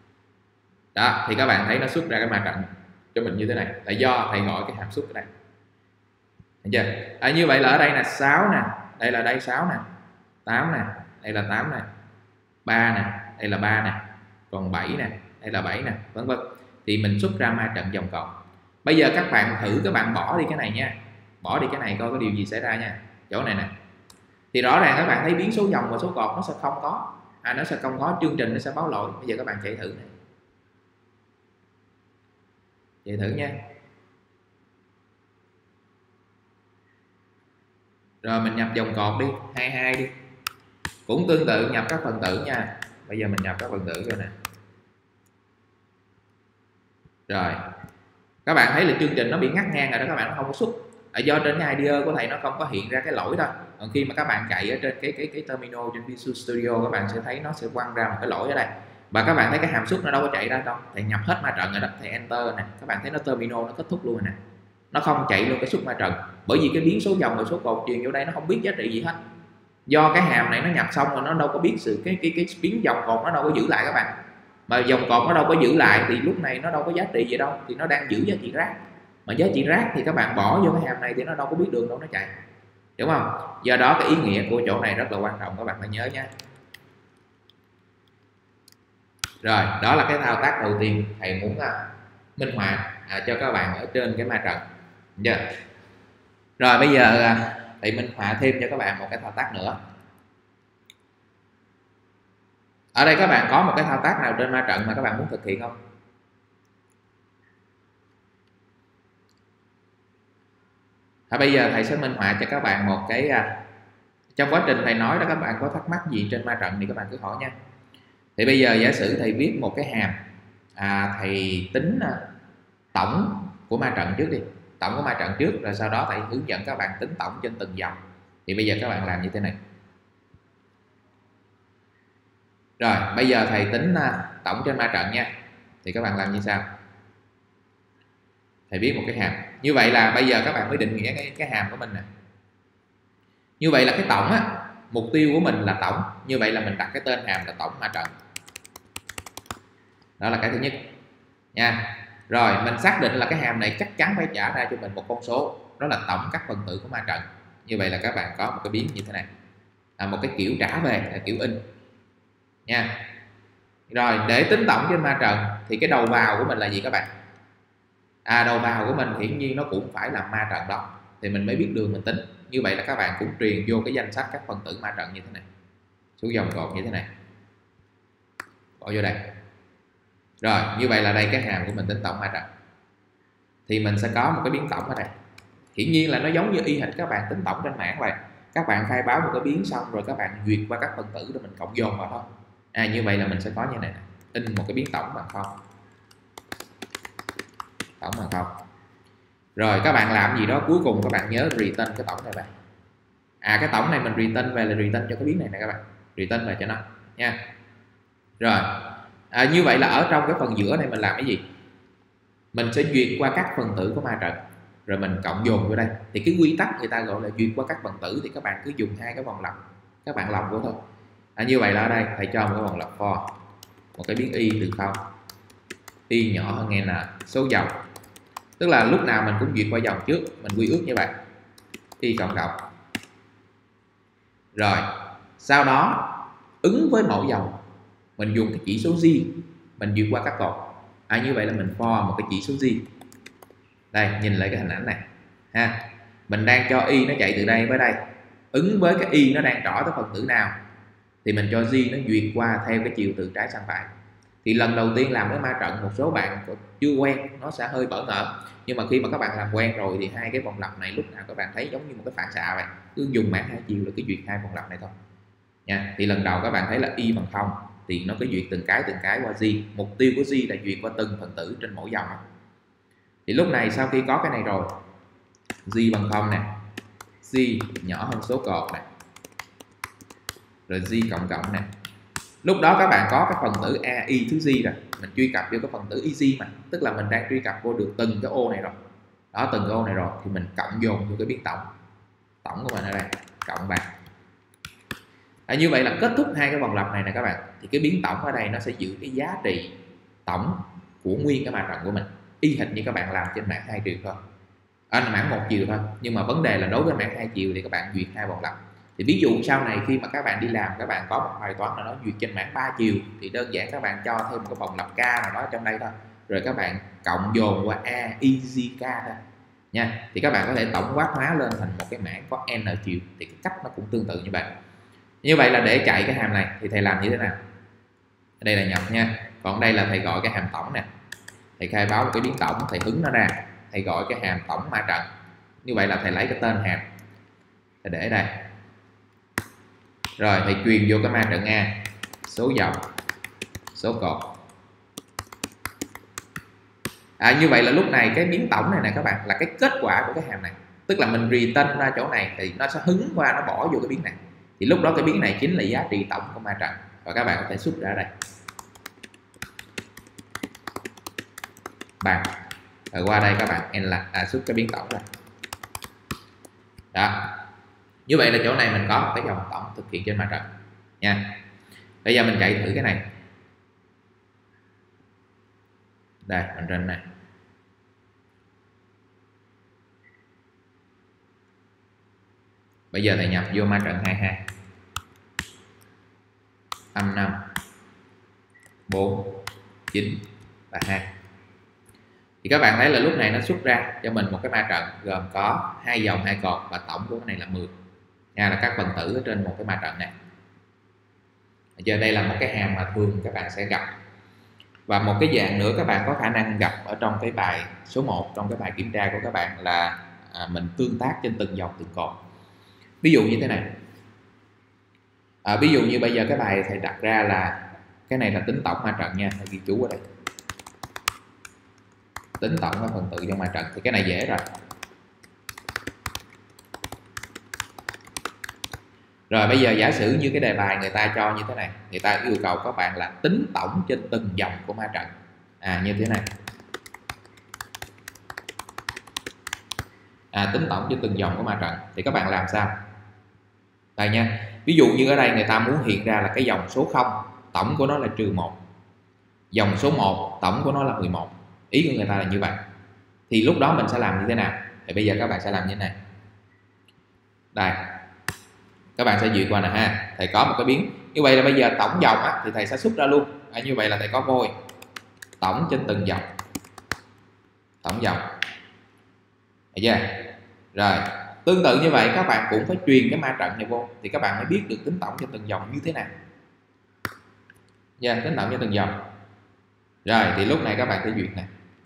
Đó, thì các bạn thấy nó xuất ra cái ma trận cho mình như thế này. Là do thầy gọi cái hàm xuất ở đây. Thấy chưa? À, như vậy là ở đây là sáu nè, đây là đây sáu nè, tám nè, đây là tám nè, ba nè, đây là ba nè, còn bảy nè, đây là bảy nè, vân vân. Thì mình xuất ra ma trận dòng cột. Bây giờ các bạn thử các bạn bỏ đi cái này nha. Bỏ đi cái này coi có điều gì xảy ra nha. Chỗ này nè. Thì rõ ràng các bạn thấy biến số dòng và số cột nó sẽ không có. À, nó sẽ không có, chương trình nó sẽ báo lỗi. Bây giờ các bạn chạy thử này. Chạy thử nha. Rồi mình nhập dòng cột đi, hai mươi hai đi. Cũng tương tự nhập các phần tử nha. Bây giờ mình nhập các phần tử vô nè. Rồi. Các bạn thấy là chương trình nó bị ngắt ngang rồi đó các bạn, nó không có xuất. Là do trên cái i đê e của thầy nó không có hiện ra cái lỗi thôi. Còn khi mà các bạn chạy ở trên cái cái cái terminal trên Visual Studio, các bạn sẽ thấy nó sẽ quăng ra một cái lỗi ở đây. Và các bạn thấy cái hàm xuất nó đâu có chạy ra đâu. Thầy nhập hết ma trận rồi đó, thầy enter nè. Các bạn thấy nó terminal nó kết thúc luôn rồi nè. Nó không chạy luôn cái xuất ma trận. Bởi vì cái biến số dòng và số cột truyền vô đây nó không biết giá trị gì hết. Do cái hàm này nó nhập xong rồi nó đâu có biết sự cái cái cái biến dòng cột nó đâu có giữ lại các bạn. Mà dòng cột nó đâu có giữ lại thì lúc này nó đâu có giá trị gì đâu, thì nó đang giữ giá trị rác. Mà giá trị rác thì các bạn bỏ vô cái hàm này thì nó đâu có biết đường đâu nó chạy. Đúng không? Do đó cái ý nghĩa của chỗ này rất là quan trọng, các bạn phải nhớ nhé. Rồi, đó là cái thao tác đầu tiên thầy muốn uh, minh họa uh, cho các bạn ở trên cái ma trận. Yeah. Rồi bây giờ uh, thầy minh họa thêm cho các bạn một cái thao tác nữa. Ở đây các bạn có một cái thao tác nào trên ma trận mà các bạn muốn thực hiện không? À, bây giờ thầy sẽ minh họa cho các bạn một cái uh, trong quá trình thầy nói đó, các bạn có thắc mắc gì trên ma trận thì các bạn cứ hỏi nha. Thì bây giờ giả sử thầy viết một cái hàm, à, thầy tính uh, tổng của ma trận trước đi, tổng của ma trận trước, rồi sau đó thầy hướng dẫn các bạn tính tổng trên từng dòng. Thì bây giờ các bạn làm như thế này. Rồi bây giờ thầy tính uh, tổng trên ma trận nha. Thì các bạn làm như sau. Thầy viết một cái hàm. Như vậy là bây giờ các bạn mới định nghĩa cái, cái hàm của mình nè. Như vậy là cái tổng á, mục tiêu của mình là tổng. Như vậy là mình đặt cái tên hàm là tổng ma trận. Đó là cái thứ nhất nha. Rồi mình xác định là cái hàm này chắc chắn phải trả ra cho mình một con số, đó là tổng các phần tử của ma trận. Như vậy là các bạn có một cái biến như thế này, à, một cái kiểu trả về là kiểu in nha. Rồi để tính tổng trên ma trận thì cái đầu vào của mình là gì các bạn? À, đầu vào của mình hiển nhiên nó cũng phải là ma trận đó thì mình mới biết đường mình tính. như vậy là các bạn cũng truyền vô cái danh sách các phần tử ma trận như thế này, số dòng cột như thế này, bỏ vô đây. Rồi như vậy là đây cái hàm của mình tính tổng ma trận, thì mình sẽ có một cái biến tổng ở đây. Hiển nhiên là nó giống như y hệt các bạn tính tổng trên mảng vậy, các bạn khai báo một cái biến xong rồi các bạn duyệt qua các phần tử để mình cộng dồn vào thôi. À, như vậy là mình sẽ có như này, in một cái biến tổng bằng không, tổng bằng không. Rồi các bạn làm gì đó cuối cùng các bạn nhớ return cái tổng này về. À, cái tổng này mình return về là return cho cái biến này nè các bạn, return về cho nó nha. Rồi à, như vậy là ở trong cái phần giữa này mình làm cái gì? Mình sẽ duyệt qua các phần tử của ma trận rồi mình cộng dồn vô đây. Thì cái quy tắc người ta gọi là duyệt qua các phần tử, thì các bạn cứ dùng hai cái vòng lặp, các bạn lòng vô thôi. À, như vậy là ở đây thầy cho một cái vòng lặp for một cái biến y từ không, y nhỏ hơn n số dòng, tức là lúc nào mình cũng duyệt qua dòng trước, mình quy ước như vậy, y cộng cộng. Rồi sau đó ứng với mỗi dòng mình dùng cái chỉ số z mình duyệt qua các cột. À, như vậy là mình for một cái chỉ số z. Đây, nhìn lại cái hình ảnh này ha, mình đang cho y nó chạy từ đây với đây, ứng với cái y nó đang trỏ tới phần tử nào thì mình cho z nó duyệt qua theo cái chiều từ trái sang phải. Thì lần đầu tiên làm cái ma trận một số bạn chưa quen nó sẽ hơi bỡ ngỡ, nhưng mà khi mà các bạn làm quen rồi thì hai cái vòng lặp này lúc nào các bạn thấy giống như một cái phản xạ vậy, cứ dùng mảng hai chiều là cứ duyệt hai vòng lặp này thôi nha. Thì lần đầu các bạn thấy là y bằng không thì nó cứ duyệt từng cái từng cái qua z, mục tiêu của z là duyệt qua từng phần tử trên mỗi dòng. Thì lúc này sau khi có cái này rồi, z bằng không nè, z nhỏ hơn số cột nè, rồi z cộng cộng nè. Lúc đó các bạn có cái phần tử a y thứ z rồi, mình truy cập vô cái phần tử easy mà, tức là mình đang truy cập vô được từng cái ô này rồi. Đó, từng cái ô này rồi thì mình cộng dồn vô cái biến tổng, tổng của mình ở đây cộng bằng. À, như vậy là kết thúc hai cái vòng lặp này nè các bạn, thì cái biến tổng ở đây nó sẽ giữ cái giá trị tổng của nguyên cái ma trận của mình, y hệt như các bạn làm trên mảng hai chiều thôi, à, mảng một chiều thôi. Nhưng mà vấn đề là đối với mảng hai chiều thì các bạn duyệt hai vòng lặp. Thì ví dụ sau này khi mà các bạn đi làm, các bạn có một bài toán nào đó duyệt trên mảng ba chiều thì đơn giản các bạn cho thêm một cái vòng lặp k nào đó trong đây thôi, rồi các bạn cộng dồn qua a easy k thôi nha. Thì các bạn có thể tổng quát hóa lên thành một cái mảng có n chiều, thì cái cách nó cũng tương tự như vậy. Như vậy là để chạy cái hàm này thì thầy làm như thế nào? Ở đây là nhập nha, còn đây là thầy gọi cái hàm tổng nè, thầy khai báo một cái biến tổng, thầy hứng nó ra, thầy gọi cái hàm tổng ma trận. Như vậy là thầy lấy cái tên hàm, thầy để đây, rồi thầy truyền vô cái ma trận A, số dòng, số cột. À, như vậy là lúc này cái biến tổng này nè các bạn là cái kết quả của cái hàm này, tức là mình return ra chỗ này thì nó sẽ hứng qua, nó bỏ vô cái biến này, thì lúc đó cái biến này chính là giá trị tổng của ma trận, và các bạn có thể xuất ra đây bằng, rồi qua đây các bạn n là à, xuất cái biến tổng ra đó. Như vậy là chỗ này mình có một cái dòng tổng thực hiện trên ma trận nha. Bây giờ mình chạy thử cái này, đây mình trên này, bây giờ thầy nhập vô ma trận hai mươi hai, âm năm, bốn, chín và hai. Thì các bạn thấy là lúc này nó xuất ra cho mình một cái ma trận gồm có hai dòng hai cột, và tổng của cái này là mười nha, là các phần tử ở trên một cái ma trận này. Giờ đây là một cái hàm mà thường các bạn sẽ gặp, và một cái dạng nữa các bạn có khả năng gặp ở trong cái bài số một, trong cái bài kiểm tra của các bạn là à, mình tương tác trên từng dòng từng cột. Ví dụ như thế này, à, ví dụ như bây giờ cái bài thầy đặt ra là cái này là tính tổng ma trận nha, thầy ghi chú ở đây, tính tổng các phần tử trong ma trận, thì cái này dễ rồi. Rồi bây giờ giả sử như cái đề bài người ta cho như thế này, người ta yêu cầu các bạn là tính tổng trên từng dòng của ma trận, à như thế này, à, tính tổng trên từng dòng của ma trận, thì các bạn làm sao? Đây nha, ví dụ như ở đây người ta muốn hiện ra là cái dòng số không, tổng của nó là trừ một, dòng số một tổng của nó là mười một, ý của người ta là như vậy. Thì lúc đó mình sẽ làm như thế nào? Thì bây giờ các bạn sẽ làm như thế này, đây các bạn sẽ duyệt qua nè ha, thầy có một cái biến như vậy là bây giờ tổng dòng á, thì thầy sẽ xuất ra luôn, à, như vậy là thầy có vôi tổng trên từng dòng, tổng dòng, thấy chưa? Rồi Tương tự như vậy các bạn cũng phải truyền cái ma trận này vô thì các bạn mới biết được tính tổng cho từng dòng như thế nào. Dạ, yeah, tính tổng cho từng dòng. Rồi thì lúc này các bạn sẽ duyệt này.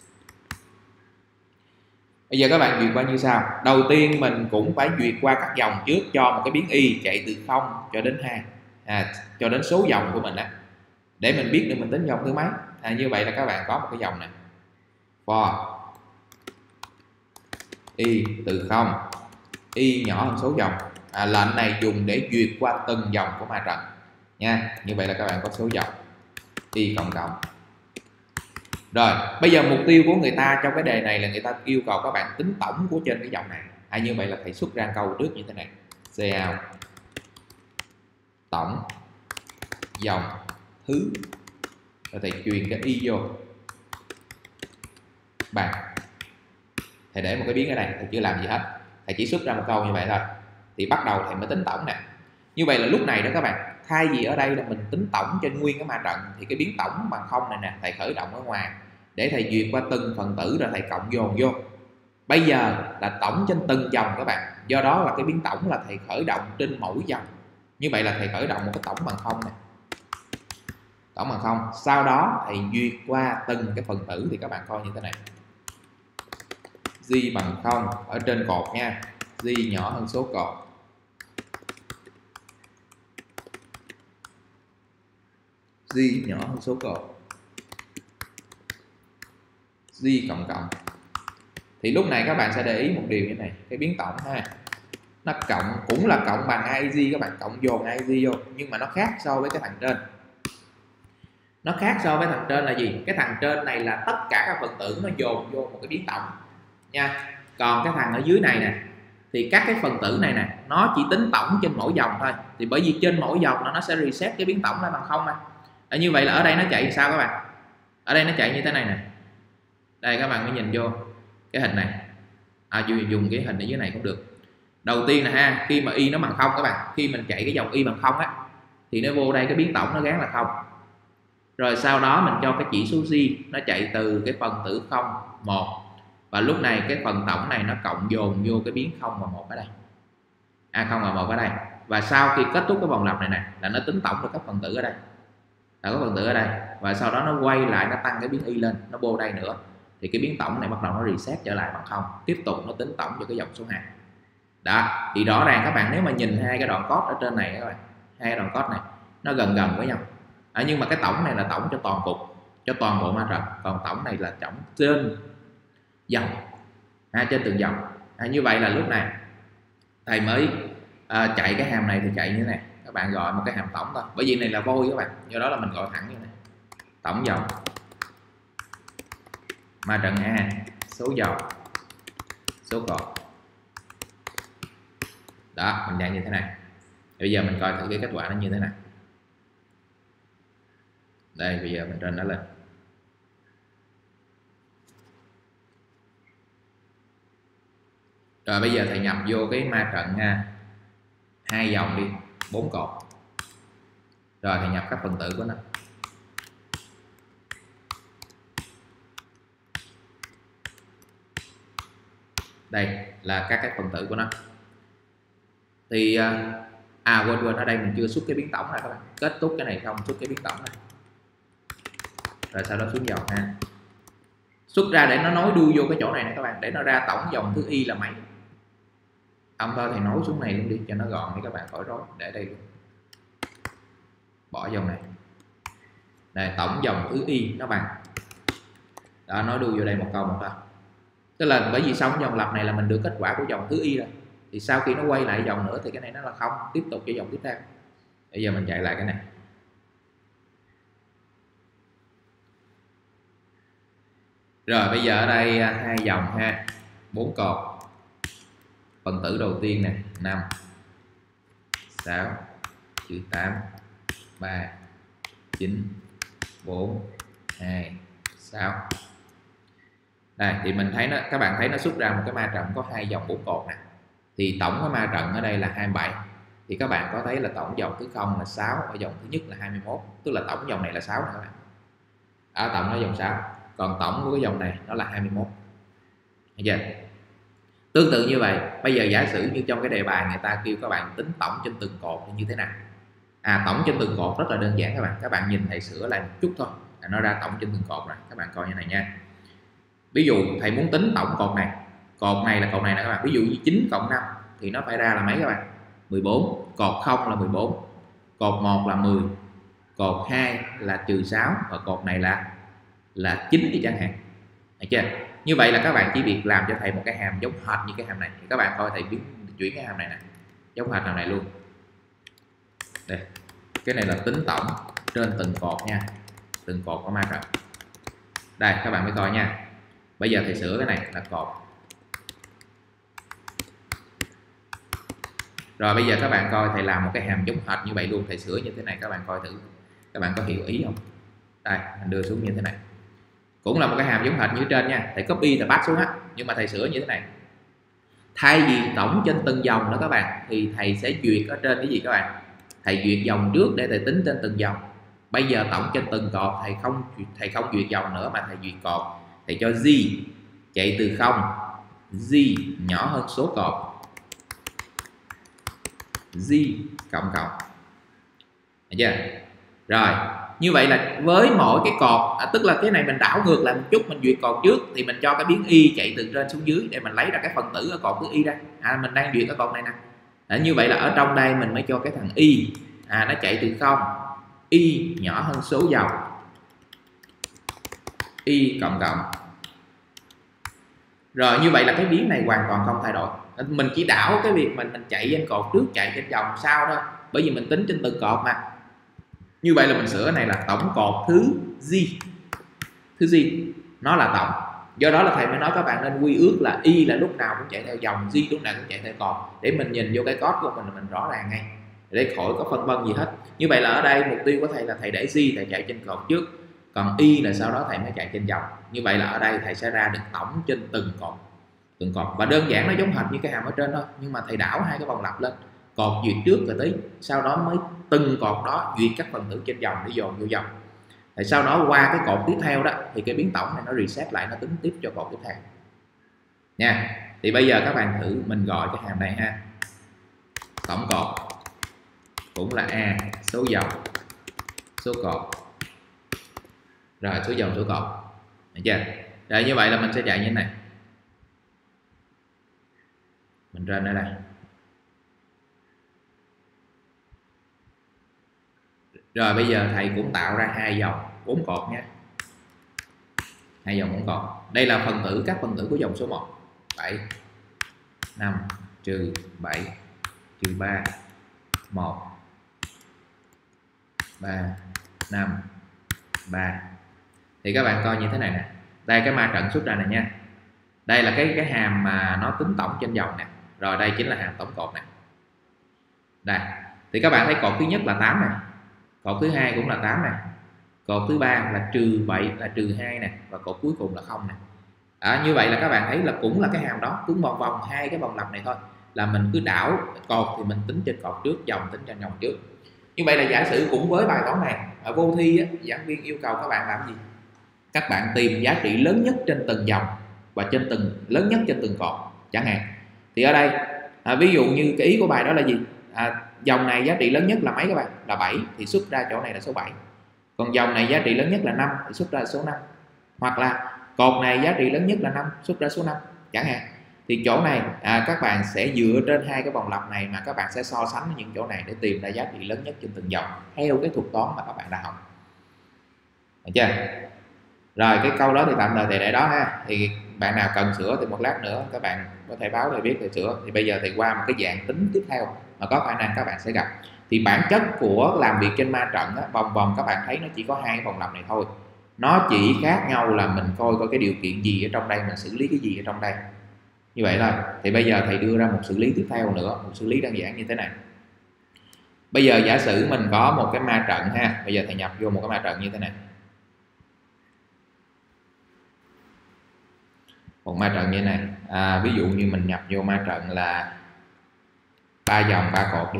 Bây giờ các bạn duyệt qua như sau. Đầu tiên mình cũng phải duyệt qua các dòng trước cho một cái biến y chạy từ không cho đến hai, à, cho đến số dòng của mình á, để mình biết được mình tính dòng thứ mấy. À, như vậy là các bạn có một cái dòng này for y từ không, y nhỏ hơn số dòng. À, lệnh này dùng để duyệt qua từng dòng của ma trận nha. Như vậy là các bạn có số dòng y cộng cộng. Rồi bây giờ mục tiêu của người ta trong cái đề này là người ta yêu cầu các bạn tính tổng của trên cái dòng này. À, như vậy là thầy xuất ra câu trước như thế này: cout tổng dòng thứ, rồi thầy truyền cái y vô bằng, thầy để một cái biến ở đây, thầy chưa làm gì hết, thầy chỉ xuất ra một câu như vậy thôi. Thì bắt đầu thầy mới tính tổng nè. Như vậy là lúc này đó các bạn, thay vì ở đây là mình tính tổng trên nguyên cái ma trận thì cái biến tổng bằng không này nè, thầy khởi động ở ngoài để thầy duyệt qua từng phần tử rồi thầy cộng dồn vô. Bây giờ là tổng trên từng dòng các bạn, do đó là cái biến tổng là thầy khởi động trên mỗi dòng. Như vậy là thầy khởi động một cái tổng bằng không này, tổng bằng không. Sau đó thầy duyệt qua từng cái phần tử thì các bạn coi như thế này: g bằng không ở trên cột nha, g nhỏ hơn số cột, g nhỏ hơn số cột, g cộng cộng. Thì lúc này các bạn sẽ để ý một điều như này, cái biến tổng ha, nó cộng cũng là cộng bằng i g, các bạn cộng dồn i g vô, nhưng mà nó khác so với cái thằng trên. Nó khác so với thằng trên là gì? Cái thằng trên này là tất cả các phần tử nó dồn vô một cái biến tổng nha. Còn cái thằng ở dưới này nè thì các cái phần tử này nè nó chỉ tính tổng trên mỗi dòng thôi. Thì bởi vì trên mỗi dòng nó nó sẽ reset cái biến tổng lại bằng không. À, như vậy là ở đây nó chạy sao các bạn? Ở đây nó chạy như thế này nè. Đây các bạn mới nhìn vô cái hình này. À, dùng cái hình ở dưới này cũng được. Đầu tiên là ha, khi mà y nó bằng không các bạn, khi mình chạy cái dòng y bằng không á thì nó vô đây cái biến tổng nó gán là không. Rồi sau đó mình cho cái chỉ số g nó chạy từ cái phần tử không, một, và lúc này cái phần tổng này nó cộng dồn vô cái biến không và một ở đây. À, không và một ở đây. Và sau khi kết thúc cái vòng lặp này nè là nó tính tổng được các phần tử ở đây. Là có phần tử ở đây, và sau đó nó quay lại, nó tăng cái biến y lên, nó vô đây nữa. Thì cái biến tổng này bắt đầu nó reset trở lại bằng không, tiếp tục nó tính tổng cho cái dòng số hai. Đó, thì rõ ràng các bạn nếu mà nhìn hai cái đoạn code ở trên này các bạn, hai cái đoạn code này nó gần gần với nhau. À, nhưng mà cái tổng này là tổng cho toàn cục, cho toàn bộ ma trận, còn tổng này là tổng trên dòng, à, trên từng dòng. À, như vậy là lúc này thầy mới à, chạy cái hàm này thì chạy như thế này, các bạn gọi một cái hàm tổng thôi, bởi vì này là void các bạn, do đó là mình gọi thẳng như này: tổng dòng ma trận A, số dòng, số cột. Đó, mình chạy như thế này. Bây giờ mình coi thử cái kết quả nó như thế nào. Đây, bây giờ mình trên nó lên. Rồi bây giờ thầy nhập vô cái ma trận ha, hai dòng đi, bốn cột. Rồi thầy nhập các phần tử của nó. Đây là các cái phần tử của nó. Thì à quên quên ở đây mình chưa xuất cái biến tổng này các bạn. Kết thúc cái này xong xuất cái biến tổng này. Rồi sau đó xuống dòng ha. Xuất ra để nó nối đuôi vô cái chỗ này nè các bạn, để nó ra tổng dòng thứ y là mấy. Ông thôi thầy nối xuống này luôn đi cho nó gọn để các bạn khỏi rối, để đây luôn. Bỏ dòng này. Đây, tổng dòng thứ y nó bằng. Đó, nối đuôi vô đây một câu một câu. Tức là bởi vì xong dòng lặp này là mình được kết quả của dòng thứ y rồi. Thì sau khi nó quay lại dòng nữa thì cái này nó là không, tiếp tục cho dòng tiếp theo. Bây giờ mình chạy lại cái này. Rồi bây giờ ở đây hai dòng ha, bốn cột. Phần tử đầu tiên nè, năm, sáu, chữ tám, ba, chín, bốn, hai, sáu. Đây thì mình thấy nó, các bạn thấy nó xuất ra một cái ma trận có hai dòng bốn cột nè. Thì tổng cái ma trận ở đây là hai mươi bảy. Thì các bạn có thấy là tổng dòng thứ không là sáu, và dòng thứ nhất là hai mươi mốt. Tức là tổng dòng này là sáu nè các bạn. Ở tổng nó dòng sáu. Còn tổng của cái dòng này nó là hai mươi mốt. Thấy chưa? Tương tự như vậy, bây giờ giả sử như trong cái đề bài người ta kêu các bạn tính tổng trên từng cột thì như thế nào? À, tổng trên từng cột rất là đơn giản các bạn. Các bạn nhìn thầy sửa lại một chút thôi là nó ra tổng trên từng cột này. Các bạn coi như này nha. Ví dụ thầy muốn tính tổng cột này, cột này là cột này nè các bạn. Ví dụ như chín cộng năm thì nó phải ra là mấy các bạn? mười bốn. Cột không là mười bốn, cột một là mười, cột hai là trừ sáu và cột này là là chín đi chẳng hạn. Được chưa? Như vậy là các bạn chỉ việc làm cho thầy một cái hàm giống hệt như cái hàm này. Thì các bạn coi thầy biến chuyển cái hàm này nè, giống hệt hàm này luôn. Đây, cái này là tính tổng trên từng cột nha, từng cột có ma trận. Đây các bạn mới coi nha. Bây giờ thầy sửa cái này là cột. Rồi bây giờ các bạn coi thầy làm một cái hàm giống hệt như vậy luôn. Thầy sửa như thế này, các bạn coi thử, các bạn có hiểu ý không? Đây, mình đưa xuống như thế này, cũng là một cái hàm giống hệt như trên nha. Thầy copy thầy paste xuống á, nhưng mà thầy sửa như thế này. Thay vì tổng trên từng dòng đó các bạn, thì thầy sẽ duyệt ở trên cái gì các bạn? Thầy duyệt dòng trước để thầy tính trên từng dòng. Bây giờ tổng trên từng cột thầy không thầy không duyệt dòng nữa mà thầy duyệt cột. Thầy cho g chạy từ không, g nhỏ hơn số cột, g cộng cộng. Được chưa? Rồi, như vậy là với mỗi cái cột, à, tức là cái này mình đảo ngược lại một chút, mình duyệt cột trước thì mình cho cái biến y chạy từ trên xuống dưới để mình lấy ra cái phần tử ở cột thứ y ra. À, mình đang duyệt cái cột này nè. À, như vậy là ở trong đây mình mới cho cái thằng y, à, nó chạy từ không, y nhỏ hơn số dòng, y cộng cộng. Rồi như vậy là cái biến này hoàn toàn không thay đổi. Mình chỉ đảo cái việc mình mình chạy trên cột trước, chạy trên dòng sau thôi, bởi vì mình tính trên từng cột mà. Như vậy là mình sửa cái này là tổng cột thứ g, thứ g nó là tổng. Do đó là thầy mới nói các bạn nên quy ước là y là lúc nào cũng chạy theo dòng, g lúc nào cũng chạy theo cột, để mình nhìn vô cái code của mình mình rõ ràng ngay, để khỏi có phân vân gì hết. Như vậy là ở đây mục tiêu của thầy là thầy để g thầy chạy trên cột trước, còn y là sau đó thầy mới chạy trên dòng. Như vậy là ở đây thầy sẽ ra được tổng trên từng cột, từng cột. Và đơn giản nó giống hệt như cái hàm ở trên thôi, nhưng mà thầy đảo hai cái vòng lặp lên, cột duyệt trước rồi tí, sau đó mới từng cột đó duyệt các phần tử trên dòng để dồn vô dòng. Thì sau đó qua cái cột tiếp theo đó thì cái biến tổng này nó reset lại, nó tính tiếp cho cột tiếp theo nha. Thì bây giờ các bạn thử mình gọi cái hàm này ha, tổng cột cũng là a số dòng số cột, rồi số dòng số cột, được chưa? Rồi như vậy là mình sẽ chạy như thế này, mình trên ở đây. Rồi bây giờ thầy cũng tạo ra hai dòng bốn cột nhé, hai dòng bốn cột. Đây là phần tử, các phần tử của dòng số một, bảy, năm, trừ bảy, trừ ba, một, ba, năm, ba. Thì các bạn coi như thế này nè. Đây cái ma trận xuất ra này nha. Đây là cái cái hàm mà nó tính tổng trên dòng nè. Rồi đây chính là hàm tổng cột nè. Đây. Thì các bạn thấy cột thứ nhất là tám này, cột thứ hai cũng là tám này, cột thứ ba là trừ bảy là trừ hai nè, và cột cuối cùng là không nè. À, như vậy là các bạn thấy là cũng là cái hàm đó, cứ một vòng hai cái vòng lặp này thôi là mình cứ đảo cột thì mình tính trên cột trước, dòng tính trên dòng trước. Như vậy là giả sử cũng với bài toán này ở vô thi á, giảng viên yêu cầu các bạn làm gì? Các bạn tìm giá trị lớn nhất trên từng dòng và trên từng lớn nhất trên từng cột chẳng hạn. Thì ở đây à, ví dụ như cái ý của bài đó là gì? À, dòng này giá trị lớn nhất là mấy các bạn? Là bảy, thì xuất ra chỗ này là số bảy. Còn dòng này giá trị lớn nhất là năm thì xuất ra số năm. Hoặc là cột này giá trị lớn nhất là năm, xuất ra số năm chẳng hạn. Thì chỗ này à, các bạn sẽ dựa trên hai cái vòng lặp này mà các bạn sẽ so sánh với những chỗ này để tìm ra giá trị lớn nhất trên từng dòng theo cái thuật toán mà các bạn đã học. Được chưa? Rồi cái câu đó thì tạm thời thầy để đó ha. Thì bạn nào cần sửa thì một lát nữa các bạn có thể báo thầy biết thầy sửa. Thì bây giờ thầy qua một cái dạng tính tiếp theo mà có khả năng các bạn sẽ gặp. Thì bản chất của làm việc trên ma trận á, vòng vòng các bạn thấy nó chỉ có hai vòng lặp này thôi. Nó chỉ khác nhau là mình coi coi cái điều kiện gì ở trong đây, mình xử lý cái gì ở trong đây. Như vậy thôi. Thì bây giờ thầy đưa ra một xử lý tiếp theo nữa, một xử lý đơn giản như thế này. Bây giờ giả sử mình có một cái ma trận ha. Bây giờ thầy nhập vô một cái ma trận như thế này. Một ma trận như thế này à, ví dụ như mình nhập vô ma trận là ba dòng ba cột đi.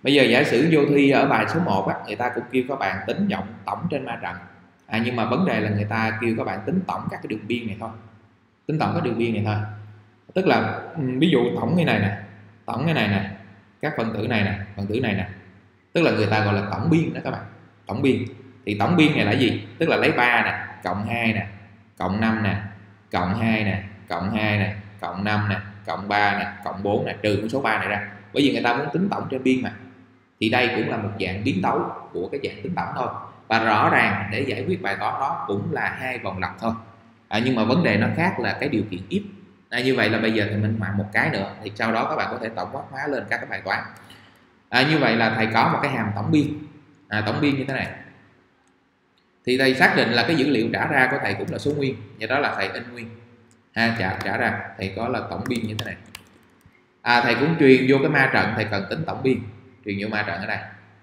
Bây giờ giả sử vô thi ở bài số một á, người ta cũng kêu các bạn tính vọng tổng trên ma trận, à, nhưng mà vấn đề là người ta kêu các bạn tính tổng các cái đường biên này thôi, tính tổng các đường biên này thôi. Tức là ví dụ tổng cái này nè, tổng cái này nè, các phần tử này nè, phần tử này nè, tức là người ta gọi là tổng biên đó các bạn, tổng biên. Thì tổng biên này là gì? Tức là lấy ba nè, cộng hai nè, cộng năm nè, cộng hai nè, cộng hai nè, cộng năm nè, cộng ba nè, cộng bốn nè, trừ con số ba này ra. Bởi vì người ta muốn tính tổng trên biên mà. Thì đây cũng là một dạng biến tấu của cái dạng tính tổng thôi. Và rõ ràng để giải quyết bài toán đó cũng là hai vòng lặp thôi. À, nhưng mà vấn đề nó khác là cái điều kiện if. À, như vậy là bây giờ thì mình hoàn một cái nữa, thì sau đó các bạn có thể tổng quát hóa lên các cái bài toán. À, như vậy là thầy có một cái hàm tổng biên, à, tổng biên như thế này. Thì thầy xác định là cái dữ liệu trả ra của thầy cũng là số nguyên, do đó là thầy in nguyên. À, trả trả ra thầy có là tổng biên như thế này. À, thầy cũng truyền vô cái ma trận, thầy cần tính tổng biên, truyền vô ma trận ở đây.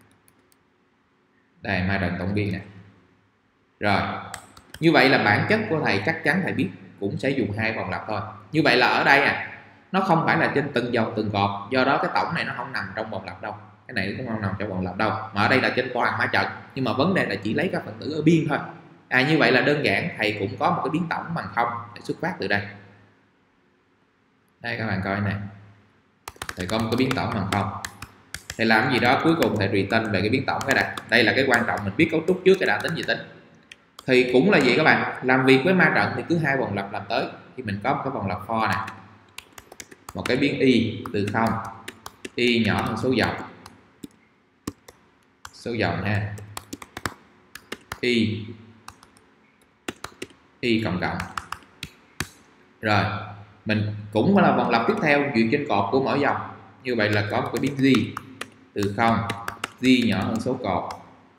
Đây ma trận tổng biên này. Rồi, như vậy là bản chất của thầy chắc chắn thầy biết cũng sẽ dùng hai vòng lặp thôi. Như vậy là ở đây à, nó không phải là trên từng dòng từng cột, do đó cái tổng này nó không nằm trong vòng lặp đâu, cái này cũng không nằm trong vòng lặp đâu, mà ở đây là trên toàn ma trận. Nhưng mà vấn đề là chỉ lấy các phần tử ở biên thôi. À, như vậy là đơn giản thầy cũng có một cái biến tổng bằng không để xuất phát từ đây. Đây các bạn coi này, thầy có một cái biến tổng bằng không. Thầy làm gì đó cuối cùng thầy return về cái biến tổng cái này. Đây là cái quan trọng, mình biết cấu trúc trước cái đã tính gì tính. Thì cũng là gì các bạn, làm việc với ma trận thì cứ hai vòng lặp làm tới. Thì mình có một cái vòng lặp for này, một cái biến y từ không, y nhỏ hơn số dòng, số dòng ha, y y cộng cộng. Rồi mình cũng là vòng lặp tiếp theo duyệt trên cột của mỗi dòng. Như vậy là có một cái biến g từ không, g nhỏ hơn số cột,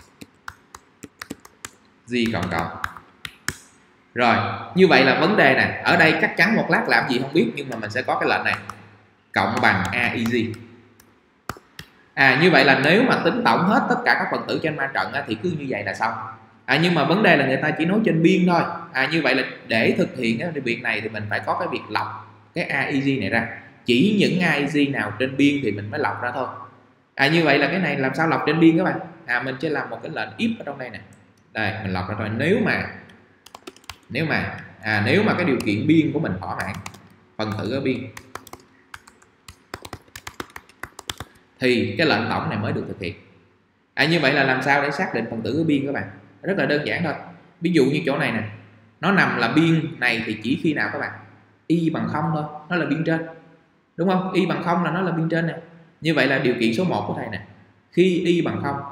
g cộng cộng. Rồi, như vậy là vấn đề này, ở đây chắc chắn một lát làm gì không biết, nhưng mà mình sẽ có cái lệnh này, cộng bằng a e g. À, như vậy là nếu mà tính tổng hết tất cả các phần tử trên ma trận á, thì cứ như vậy là xong. À, nhưng mà vấn đề là người ta chỉ nói trên biên thôi. À, như vậy là để thực hiện cái việc này thì mình phải có cái việc lọc cái a e g này ra. Chỉ những a e g nào trên biên thì mình mới lọc ra thôi. À, như vậy là cái này làm sao lọc trên biên các bạn? À, mình sẽ làm một cái lệnh if ở trong đây nè. Đây, mình lọc ra rồi. Nếu mà nếu mà à, nếu mà cái điều kiện biên của mình thỏa mãn, phần tử ở biên, thì cái lệnh tổng này mới được thực hiện. À, như vậy là làm sao để xác định phần tử ở biên các bạn? Rất là đơn giản thôi. Ví dụ như chỗ này nè, nó nằm là biên này thì chỉ khi nào các bạn? Y bằng không thôi, nó là biên trên. Đúng không? Y bằng không là nó là biên trên nè. Như vậy là điều kiện số một của thầy nè. Khi y bằng không.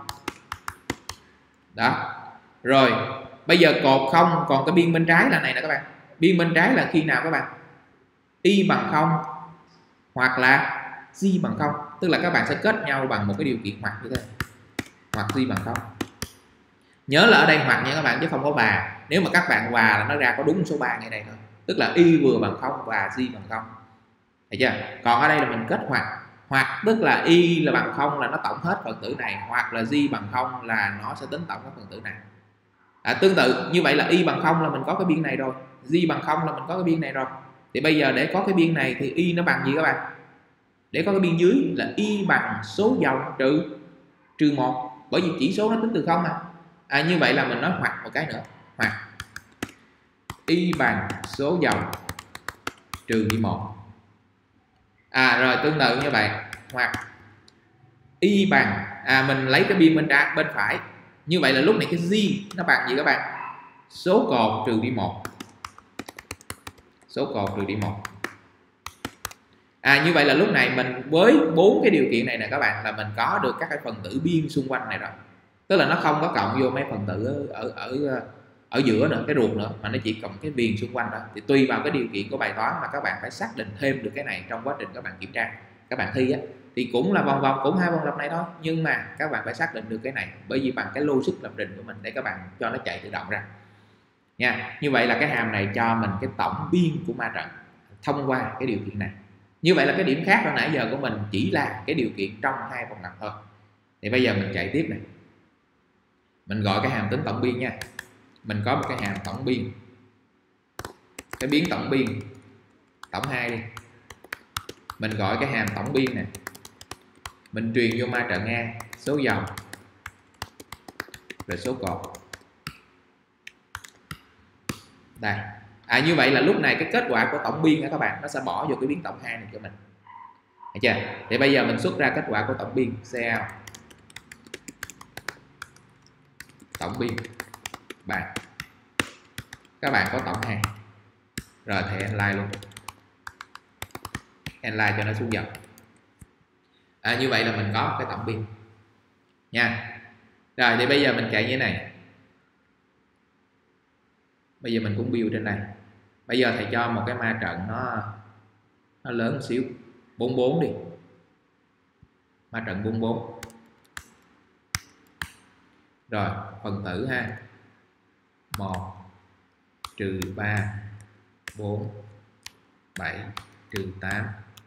Đó. Rồi, bây giờ cột không, còn cái biên bên trái là này nè các bạn. Biên bên trái là khi nào các bạn? Y bằng không hoặc là g bằng không. Tức là các bạn sẽ kết nhau bằng một cái điều kiện hoặc như thế. Hoặc g bằng không. Nhớ là ở đây hoặc nha các bạn, chứ không có và. Nếu mà các bạn và là nó ra có đúng số ba ngay đây thôi. Tức là y vừa bằng không và g bằng không. Thấy chưa? Còn ở đây là mình kết hoặc. Hoặc tức là y là bằng không là nó tổng hết phần tử này, hoặc là g bằng không là nó sẽ tính tổng các phần tử này. À, tương tự như vậy là y bằng không là mình có cái biên này rồi, g bằng không là mình có cái biên này rồi. Thì bây giờ để có cái biên này thì y nó bằng gì các bạn? Để có cái biên dưới là y bằng số dòng trừ trừ một, bởi vì chỉ số nó tính từ không mà. À, như vậy là mình nói hoặc một cái nữa, hoặc y bằng số dòng trừ đi một. À, rồi tương tự như vậy, hoặc y bằng à mình lấy cái biên bên trái bên phải. Như vậy là lúc này cái g nó bằng gì các bạn? Số cột trừ đi một. Số cột trừ đi một. À, như vậy là lúc này mình với bốn cái điều kiện này nè các bạn, là mình có được các cái phần tử biên xung quanh này rồi. Tức là nó không có cộng vô mấy phần tử ở ở ở, ở giữa nữa, cái ruột nữa, mà nó chỉ cộng cái viền xung quanh đó. Thì tùy vào cái điều kiện của bài toán mà các bạn phải xác định thêm được cái này trong quá trình các bạn kiểm tra, các bạn thi á, thì cũng là vòng vòng cũng hai vòng lặp này thôi, nhưng mà các bạn phải xác định được cái này, bởi vì bằng cái logic lập trình của mình để các bạn cho nó chạy tự động ra nha. Như vậy là cái hàm này cho mình cái tổng biên của ma trận thông qua cái điều kiện này. Như vậy là cái điểm khác hồi nãy giờ của mình chỉ là cái điều kiện trong hai vòng lặp thôi. Thì bây giờ mình chạy tiếp này, mình gọi cái hàm tính tổng biên nha. Mình có một cái hàm tổng biên, cái biến tổng biên tổng hai đi, mình gọi cái hàm tổng biên này, mình truyền vô ma trận A số dòng rồi số cột đây. À, như vậy là lúc này cái kết quả của tổng biên các bạn nó sẽ bỏ vô cái biến tổng hai này cho mình, thấy chưa? Thì bây giờ mình xuất ra kết quả của tổng biên cell tổng biên bạn, các bạn có tổng hai rồi thì inline luôn, inline cho nó xuống dòng. À, như vậy là mình có cái tổng biên nha. Rồi thì bây giờ mình chạy như thế này, bây giờ mình cũng build trên này. Bây giờ thầy cho một cái ma trận nó nó lớn một xíu, bốn bốn đi, ma trận bốn bốn. Rồi phần tử ha, một trừ ba bốn bảy trừ tám.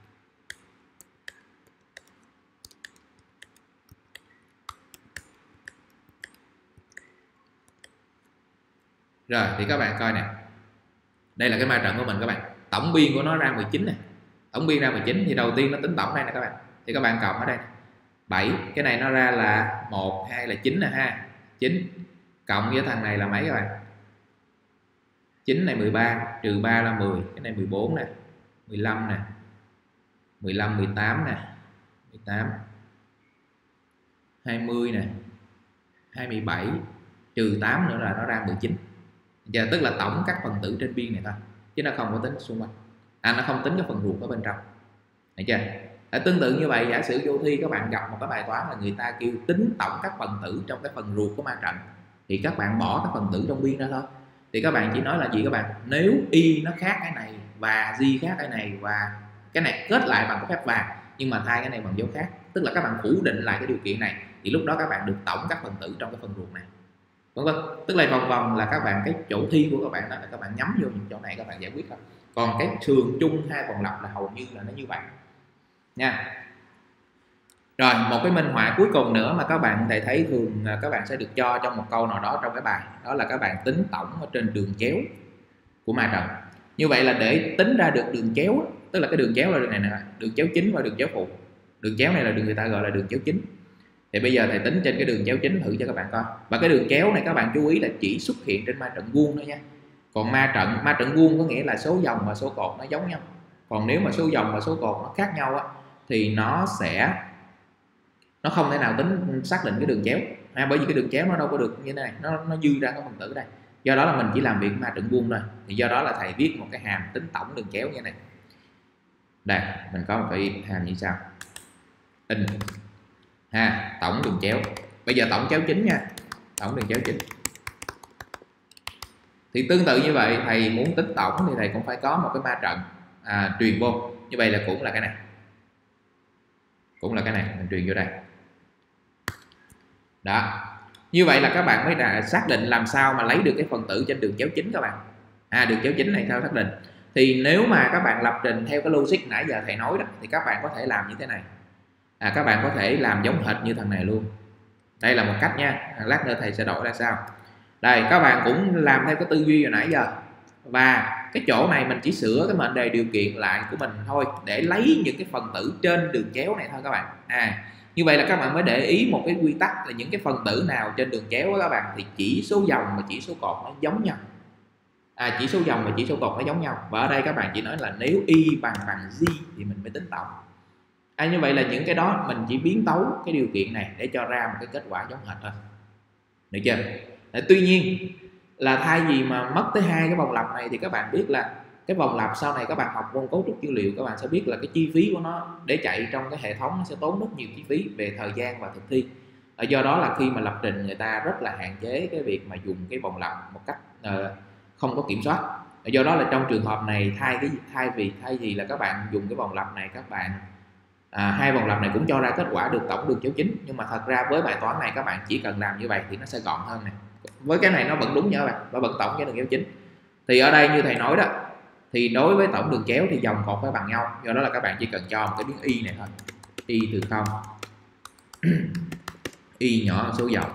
Rồi thì các bạn coi nè, đây là cái ma trận của mình các bạn, tổng biên của nó ra mười chín này, tổng biên ra mười chín thì đầu tiên nó tính tổng đây nè các bạn, thì các bạn cộng ở đây bảy, cái này nó ra là một, hai là chín nè ha, chín cộng với thằng này là mấy các bạn, chín này mười ba, trừ ba là mười, cái này mười bốn nè, mười lăm nè, mười lăm, mười tám nè, mười tám, hai mươi nè, hai mươi bảy, trừ tám nữa là nó ra mười chín. Giờ tức là tổng các phần tử trên biên này thôi, chứ nó không có tính xung quanh, à nó không tính cái phần ruột ở bên trong, thấy chưa? À, tương tự như vậy, giả sử vô thi các bạn gặp một cái bài toán là người ta kêu tính tổng các phần tử trong cái phần ruột của ma trận, thì các bạn bỏ các phần tử trong biên ra thôi, thì các bạn chỉ nói là gì các bạn, nếu y nó khác cái này và g khác cái này và cái này kết lại bằng cái phép và nhưng mà thay cái này bằng dấu khác, tức là các bạn phủ định lại cái điều kiện này, thì lúc đó các bạn được tổng các phần tử trong cái phần ruột này, vân vân. Tức là vòng vòng là các bạn, cái chỗ thi của các bạn đó là các bạn nhắm vô những chỗ này các bạn giải quyết thôi, còn cái trường chung hai vòng lặp là hầu như là nó như vậy nha. Rồi một cái minh họa cuối cùng nữa mà các bạn thể thấy thường các bạn sẽ được cho trong một câu nào đó trong cái bài, đó là các bạn tính tổng ở trên đường chéo của ma trận. Như vậy là để tính ra được đường chéo, tức là cái đường chéo là đường này nè, đường chéo chính và đường chéo phụ, đường chéo này là đường người ta gọi là đường chéo chính. Thì bây giờ thầy tính trên cái đường chéo chính thử cho các bạn coi, và cái đường chéo này các bạn chú ý là chỉ xuất hiện trên ma trận vuông thôi nha, còn ma trận ma trận vuông có nghĩa là số dòng và số cột nó giống nhau, còn nếu mà số dòng và số cột nó khác nhau á, thì nó sẽ nó không thể nào tính xác định cái đường chéo, à, bởi vì cái đường chéo nó đâu có được như thế này, nó nó dư ra cái phần tử đây, do đó là mình chỉ làm việc ma trận vuông thôi, thì do đó là thầy viết một cái hàm tính tổng đường chéo như thế này. Đây mình có một cái hàm như sau, in ha, tổng đường chéo, bây giờ tổng chéo chính nha, tổng đường chéo chính. Thì tương tự như vậy, thầy muốn tính tổng thì thầy cũng phải có một cái ma trận à, truyền vô, như vậy là cũng là cái này, cũng là cái này, mình truyền vô đây. Đó, như vậy là các bạn mới đã xác định làm sao mà lấy được cái phần tử trên đường chéo chính các bạn. À, đường chéo chính này sao xác định? Thì nếu mà các bạn lập trình theo cái logic nãy giờ thầy nói đó, thì các bạn có thể làm như thế này. À, các bạn có thể làm giống hệt như thằng này luôn. Đây là một cách nha, lát nữa thầy sẽ đổi ra sao. Đây, các bạn cũng làm theo cái tư duy hồi nãy giờ. Và cái chỗ này mình chỉ sửa cái mệnh đề điều kiện lại của mình thôi, để lấy những cái phần tử trên đường chéo này thôi các bạn. À, như vậy là các bạn mới để ý một cái quy tắc là những cái phần tử nào trên đường chéo các bạn thì chỉ số dòng và chỉ số cột nó giống nhau. À, chỉ số dòng và chỉ số cột nó giống nhau. Và ở đây các bạn chỉ nói là nếu y bằng bằng g thì mình mới tính tổng. À, như vậy là những cái đó mình chỉ biến tấu cái điều kiện này để cho ra một cái kết quả giống hệt thôi, được chưa? À, tuy nhiên là thay vì mà mất tới hai cái vòng lặp này thì các bạn biết là cái vòng lặp sau này các bạn học môn cấu trúc dữ liệu, các bạn sẽ biết là cái chi phí của nó để chạy trong cái hệ thống nó sẽ tốn rất nhiều chi phí về thời gian và thực thi. À, do đó là khi mà lập trình người ta rất là hạn chế cái việc mà dùng cái vòng lặp một cách uh, không có kiểm soát. À, do đó là trong trường hợp này thay cái thay vì thay vì là các bạn dùng cái vòng lặp này, các bạn à, hai vòng lặp này cũng cho ra kết quả được tổng đường chéo chính, nhưng mà thật ra với bài toán này các bạn chỉ cần làm như vậy thì nó sẽ gọn hơn này. Với cái này nó vẫn đúng nha các bạn, và vẫn tổng cái đường chéo chính. Thì ở đây như thầy nói đó, thì đối với tổng đường chéo thì dòng cột phải bằng nhau, do đó là các bạn chỉ cần cho một cái biến y này thôi, y từ không y nhỏ hơn số dòng,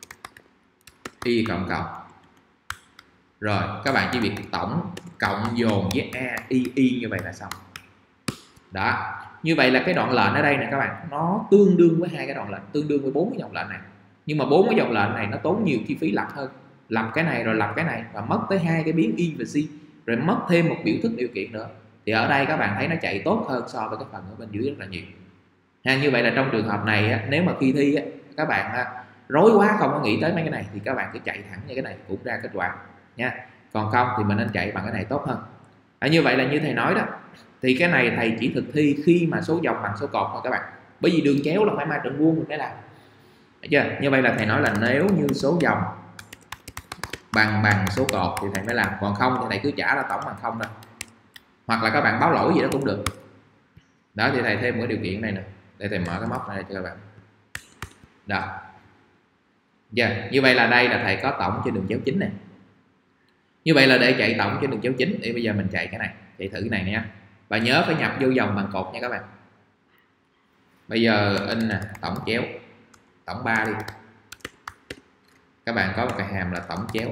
y cộng cộng, rồi các bạn chỉ việc tổng cộng dồn với a y y như vậy là xong. Đó, Như vậy là cái đoạn lệnh ở đây nè các bạn, nó tương đương với hai cái đoạn lệnh, tương đương với bốn cái dòng lệnh này. Nhưng mà bốn cái dòng lệnh này nó tốn nhiều chi phí lập hơn, lập cái này rồi lập cái này và mất tới hai cái biến y và c, rồi mất thêm một biểu thức điều kiện nữa. Thì ở đây các bạn thấy nó chạy tốt hơn so với cái phần ở bên dưới rất là nhiều. Ha, như vậy là trong trường hợp này á, nếu mà khi thi á, các bạn á, rối quá không có nghĩ tới mấy cái này thì các bạn cứ chạy thẳng như cái này cũng ra kết quả nha. Còn không thì mình nên chạy bằng cái này tốt hơn. À, như vậy là như thầy nói đó, thì cái này thầy chỉ thực thi khi mà số dòng bằng số cột thôi các bạn, bởi vì đường chéo là phải ma trận vuông mình mới làm. Được chưa? Như vậy là thầy nói là nếu như số dòng bằng bằng số cột thì thầy mới làm, còn không thì thầy cứ trả là tổng bằng không thôi, hoặc là các bạn báo lỗi gì đó cũng được. Đó thì thầy thêm một cái điều kiện này nè, để thầy mở cái móc này cho các bạn. Đó. Yeah. Như vậy là đây là thầy có tổng trên đường chéo chính này. Như vậy là để chạy tổng trên đường chéo chính thì bây giờ mình chạy cái này, chạy thử cái này nha. Và nhớ phải nhập vô dòng bằng cột nha các bạn. Bây giờ in nè, tổng chéo, tổng ba đi. Các bạn có một cái hàm là tổng chéo.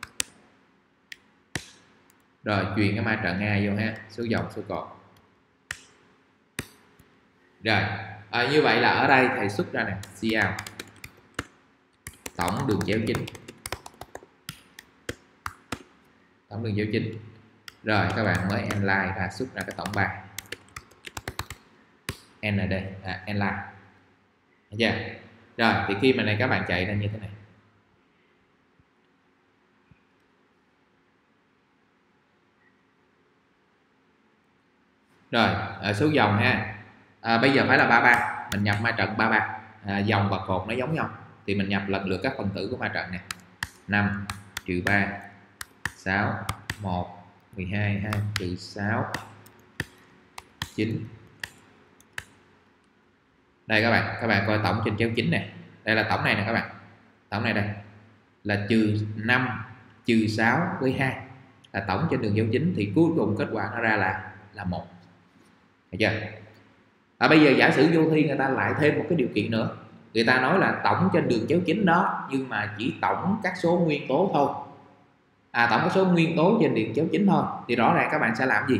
Rồi truyền cái ma trận A vô ha, số dòng số cột. Rồi, à, như vậy là ở đây thầy xuất ra nè, cout tổng đường chéo chính. Tổng đường chéo chính. Rồi các bạn mới nline ra xuất ra cái tổng ba. nd à, nline. Được chưa? Rồi thì khi mà này các bạn chạy ra như thế này. Rồi, à, số dòng ha. À, bây giờ phải là ba ba, mình nhập ma trận ba ba. À, dòng và cột nó giống nhau thì mình nhập lần lượt các phần tử của ma trận này. năm trừ ba, sáu, một, mười hai, hai trừ sáu, chín. Đây các bạn, các bạn coi tổng trên chéo chính này. Đây là tổng này nè các bạn. Tổng này đây là trừ năm trừ sáu với hai là tổng trên đường chéo chính, thì cuối cùng kết quả nó ra là là một. Được chưa? À, bây giờ giả sử vô thi người ta lại thêm một cái điều kiện nữa. Người ta nói là tổng trên đường chéo chính đó, nhưng mà chỉ tổng các số nguyên tố thôi. À, tổng các số nguyên tố trên đường chéo chính thôi. Thì rõ ràng các bạn sẽ làm gì?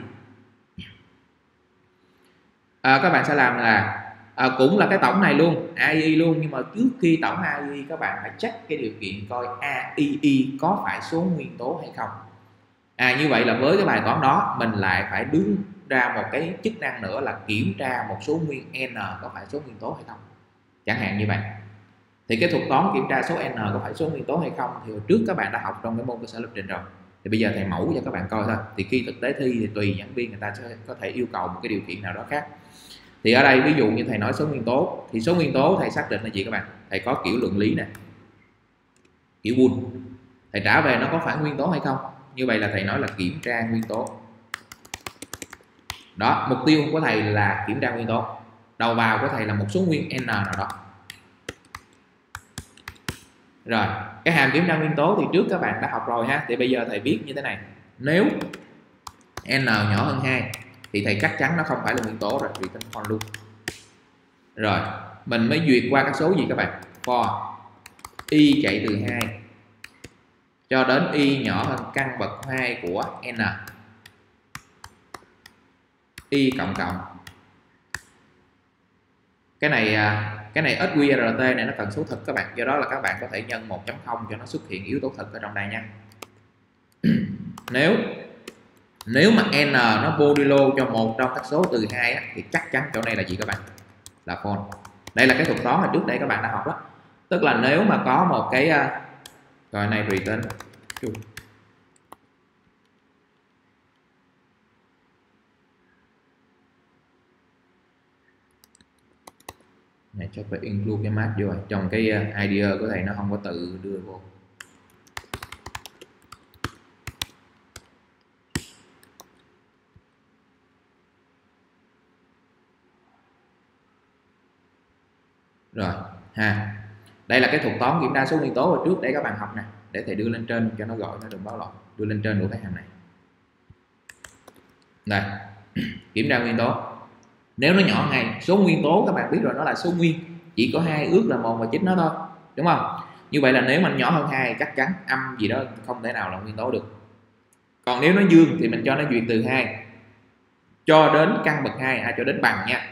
À, các bạn sẽ làm là à, cũng là cái tổng này luôn, a i luôn, nhưng mà trước khi tổng a i các bạn phải check cái điều kiện coi a i i có phải số nguyên tố hay không. À, như vậy là với cái bài toán đó mình lại phải đứng ra một cái chức năng nữa là kiểm tra một số nguyên n có phải số nguyên tố hay không, chẳng hạn như vậy. Thì cái thuật toán kiểm tra số n có phải số nguyên tố hay không thì hồi trước các bạn đã học trong cái môn cơ sở lập trình rồi. Thì bây giờ thầy mẫu cho các bạn coi thôi. Thì khi thực tế thi thì tùy giảng viên người ta sẽ có thể yêu cầu một cái điều kiện nào đó khác. Thì ở đây ví dụ như thầy nói số nguyên tố, thì số nguyên tố thầy xác định là gì các bạn? Thầy có kiểu luận lý nè, kiểu Boole. Thầy trả về nó có phải nguyên tố hay không. Như vậy là thầy nói là kiểm tra nguyên tố. Đó, mục tiêu của thầy là kiểm tra nguyên tố. Đầu vào của thầy là một số nguyên n nào đó. Rồi, cái hàm kiểm tra nguyên tố thì trước các bạn đã học rồi ha. Thì bây giờ thầy viết như thế này. Nếu n nhỏ hơn hai thì thầy chắc chắn nó không phải là nguyên tố rồi, vì tính for luôn. Rồi, mình mới duyệt qua các số gì các bạn? For y chạy từ hai cho đến y nhỏ hơn căn bậc hai của n. Y cộng cộng. Cái này cái này ét quy rờ tê này nó cần số thực các bạn, do đó là các bạn có thể nhân một chấm không cho nó xuất hiện yếu tố thực ở trong đây nha. Nếu Nếu mà n nó modulo cho một trong các số từ hai á, thì chắc chắn chỗ này là gì các bạn? Là false. Đây là cái thuật toán mà trước đây các bạn đã học đó. Tức là nếu mà có một cái rồi này return này chắc phải include cái map vô rồi. Trong cái idea của thầy nó không có tự đưa vô. Rồi ha, đây là cái thuật toán kiểm tra số nguyên tố ở trước để các bạn học nè, để thầy đưa lên trên cho nó gọi nó đừng báo lỗi, đưa lên trên của cái hàm này. Đây, kiểm tra nguyên tố. Nếu nó nhỏ ngay, số nguyên tố các bạn biết rồi, nó là số nguyên, chỉ có hai ước là một và chín nó thôi, đúng không? Như vậy là nếu mà nó nhỏ hơn hai chắc chắn âm gì đó không thể nào là nguyên tố được. Còn nếu nó dương thì mình cho nó duyệt từ hai cho đến căn bậc hai, à, cho đến bằng nha.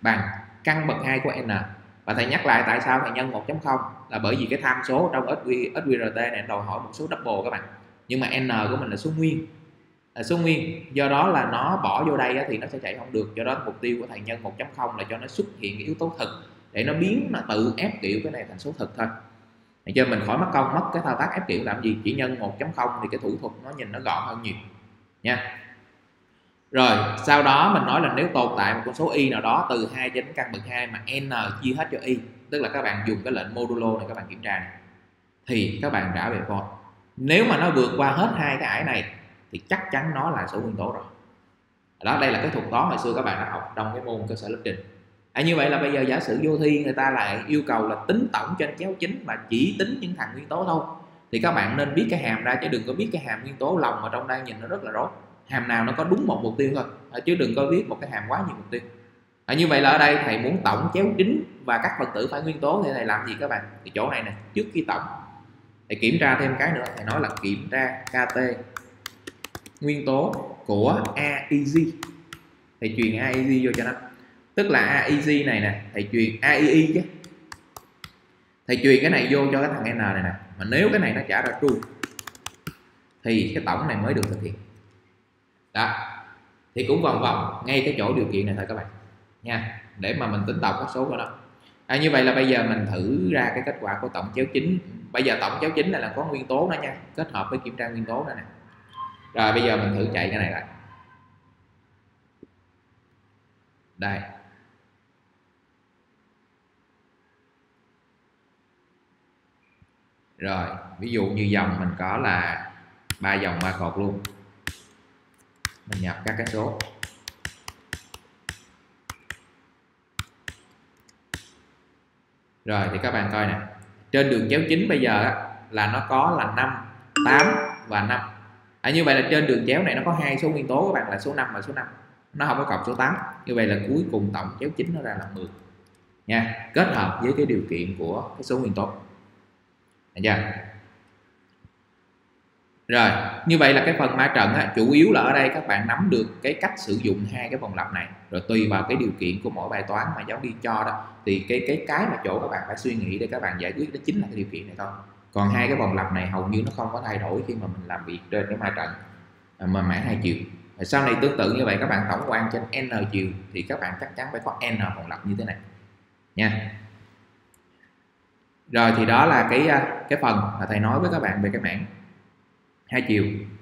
bằng căn bậc hai của n. Và thầy nhắc lại tại sao thầy nhân một chấm không là bởi vì cái tham số trong ét quy rờ tê này đòi hỏi một số double các bạn, nhưng mà n của mình là số nguyên, là số nguyên, do đó là nó bỏ vô đây thì nó sẽ chạy không được. Do đó mục tiêu của thầy nhân một chấm không là cho nó xuất hiện cái yếu tố thực để nó biến, nó tự ép kiểu cái này thành số thực thôi. Để cho mình khỏi mất công mất cái thao tác ép kiểu làm gì, chỉ nhân một chấm không thì cái thủ thuật nó nhìn nó gọn hơn nhiều nha. Rồi sau đó mình nói là nếu tồn tại một con số y nào đó từ hai đến căn bậc hai mà n chia hết cho y, tức là các bạn dùng cái lệnh modulo này các bạn kiểm tra này, thì các bạn trả về false. Nếu mà nó vượt qua hết hai cái ải này thì chắc chắn nó là số nguyên tố rồi. Đó, đây là cái thuật toán hồi xưa các bạn đã học trong cái môn cơ sở lập trình. À, như vậy là bây giờ giả sử vô thi người ta lại yêu cầu là tính tổng trên chéo chính mà chỉ tính những thằng nguyên tố thôi, thì các bạn nên biết cái hàm ra chứ đừng có biết cái hàm nguyên tố lòng ở trong đây nhìn nó rất là rối. Hàm nào nó có đúng một mục tiêu thôi, chứ đừng có viết một cái hàm quá nhiều mục tiêu. À, như vậy là ở đây thầy muốn tổng chéo chính và các phần tử phải nguyên tố thì thầy làm gì các bạn? Thì chỗ này nè, trước khi tổng thầy kiểm tra thêm cái nữa, thầy nói là kiểm tra kt nguyên tố của a e giê. Thầy truyền a e giê vô cho nó, tức là a e giê này nè, thầy truyền a e i chứ, thầy truyền cái này vô cho cái thằng n này nè, mà nếu cái này nó trả ra true thì cái tổng này mới được thực hiện. Đó, thì cũng vòng vòng ngay cái chỗ điều kiện này thôi các bạn nha, để mà mình tính tổng các số của nó. À, như vậy là bây giờ mình thử ra cái kết quả của tổng chéo chính. Bây giờ tổng chéo chính này là có nguyên tố đó nha, kết hợp với kiểm tra nguyên tố đó nè. Rồi bây giờ mình thử chạy cái này lại. Đây, rồi ví dụ như dòng mình có là ba dòng ba cột luôn, mình nhập các cái số. Rồi thì các bạn coi nè, trên đường chéo chính bây giờ là nó có là năm, tám và năm. À, như vậy là trên đường chéo này nó có hai số nguyên tố các bạn, là số năm và số năm, nó không có cộng số tám. Như vậy là cuối cùng tổng chéo chính nó ra là mười nha, kết hợp với cái điều kiện của cái số nguyên tố. Được chưa? Rồi, như vậy là cái phần ma trận á, chủ yếu là ở đây các bạn nắm được cái cách sử dụng hai cái vòng lặp này, rồi tùy vào cái điều kiện của mỗi bài toán mà giáo viên cho đó, thì cái cái cái mà chỗ các bạn phải suy nghĩ để các bạn giải quyết đó chính là cái điều kiện này thôi. Còn hai cái vòng lặp này hầu như nó không có thay đổi khi mà mình làm việc trên cái ma trận mà mã hai chiều. Rồi sau này tương tự như vậy, các bạn tổng quan trên n chiều thì các bạn chắc chắn phải có n vòng lặp như thế này nha. Rồi thì đó là cái cái phần mà thầy nói với các bạn về cái mảng hai chiều.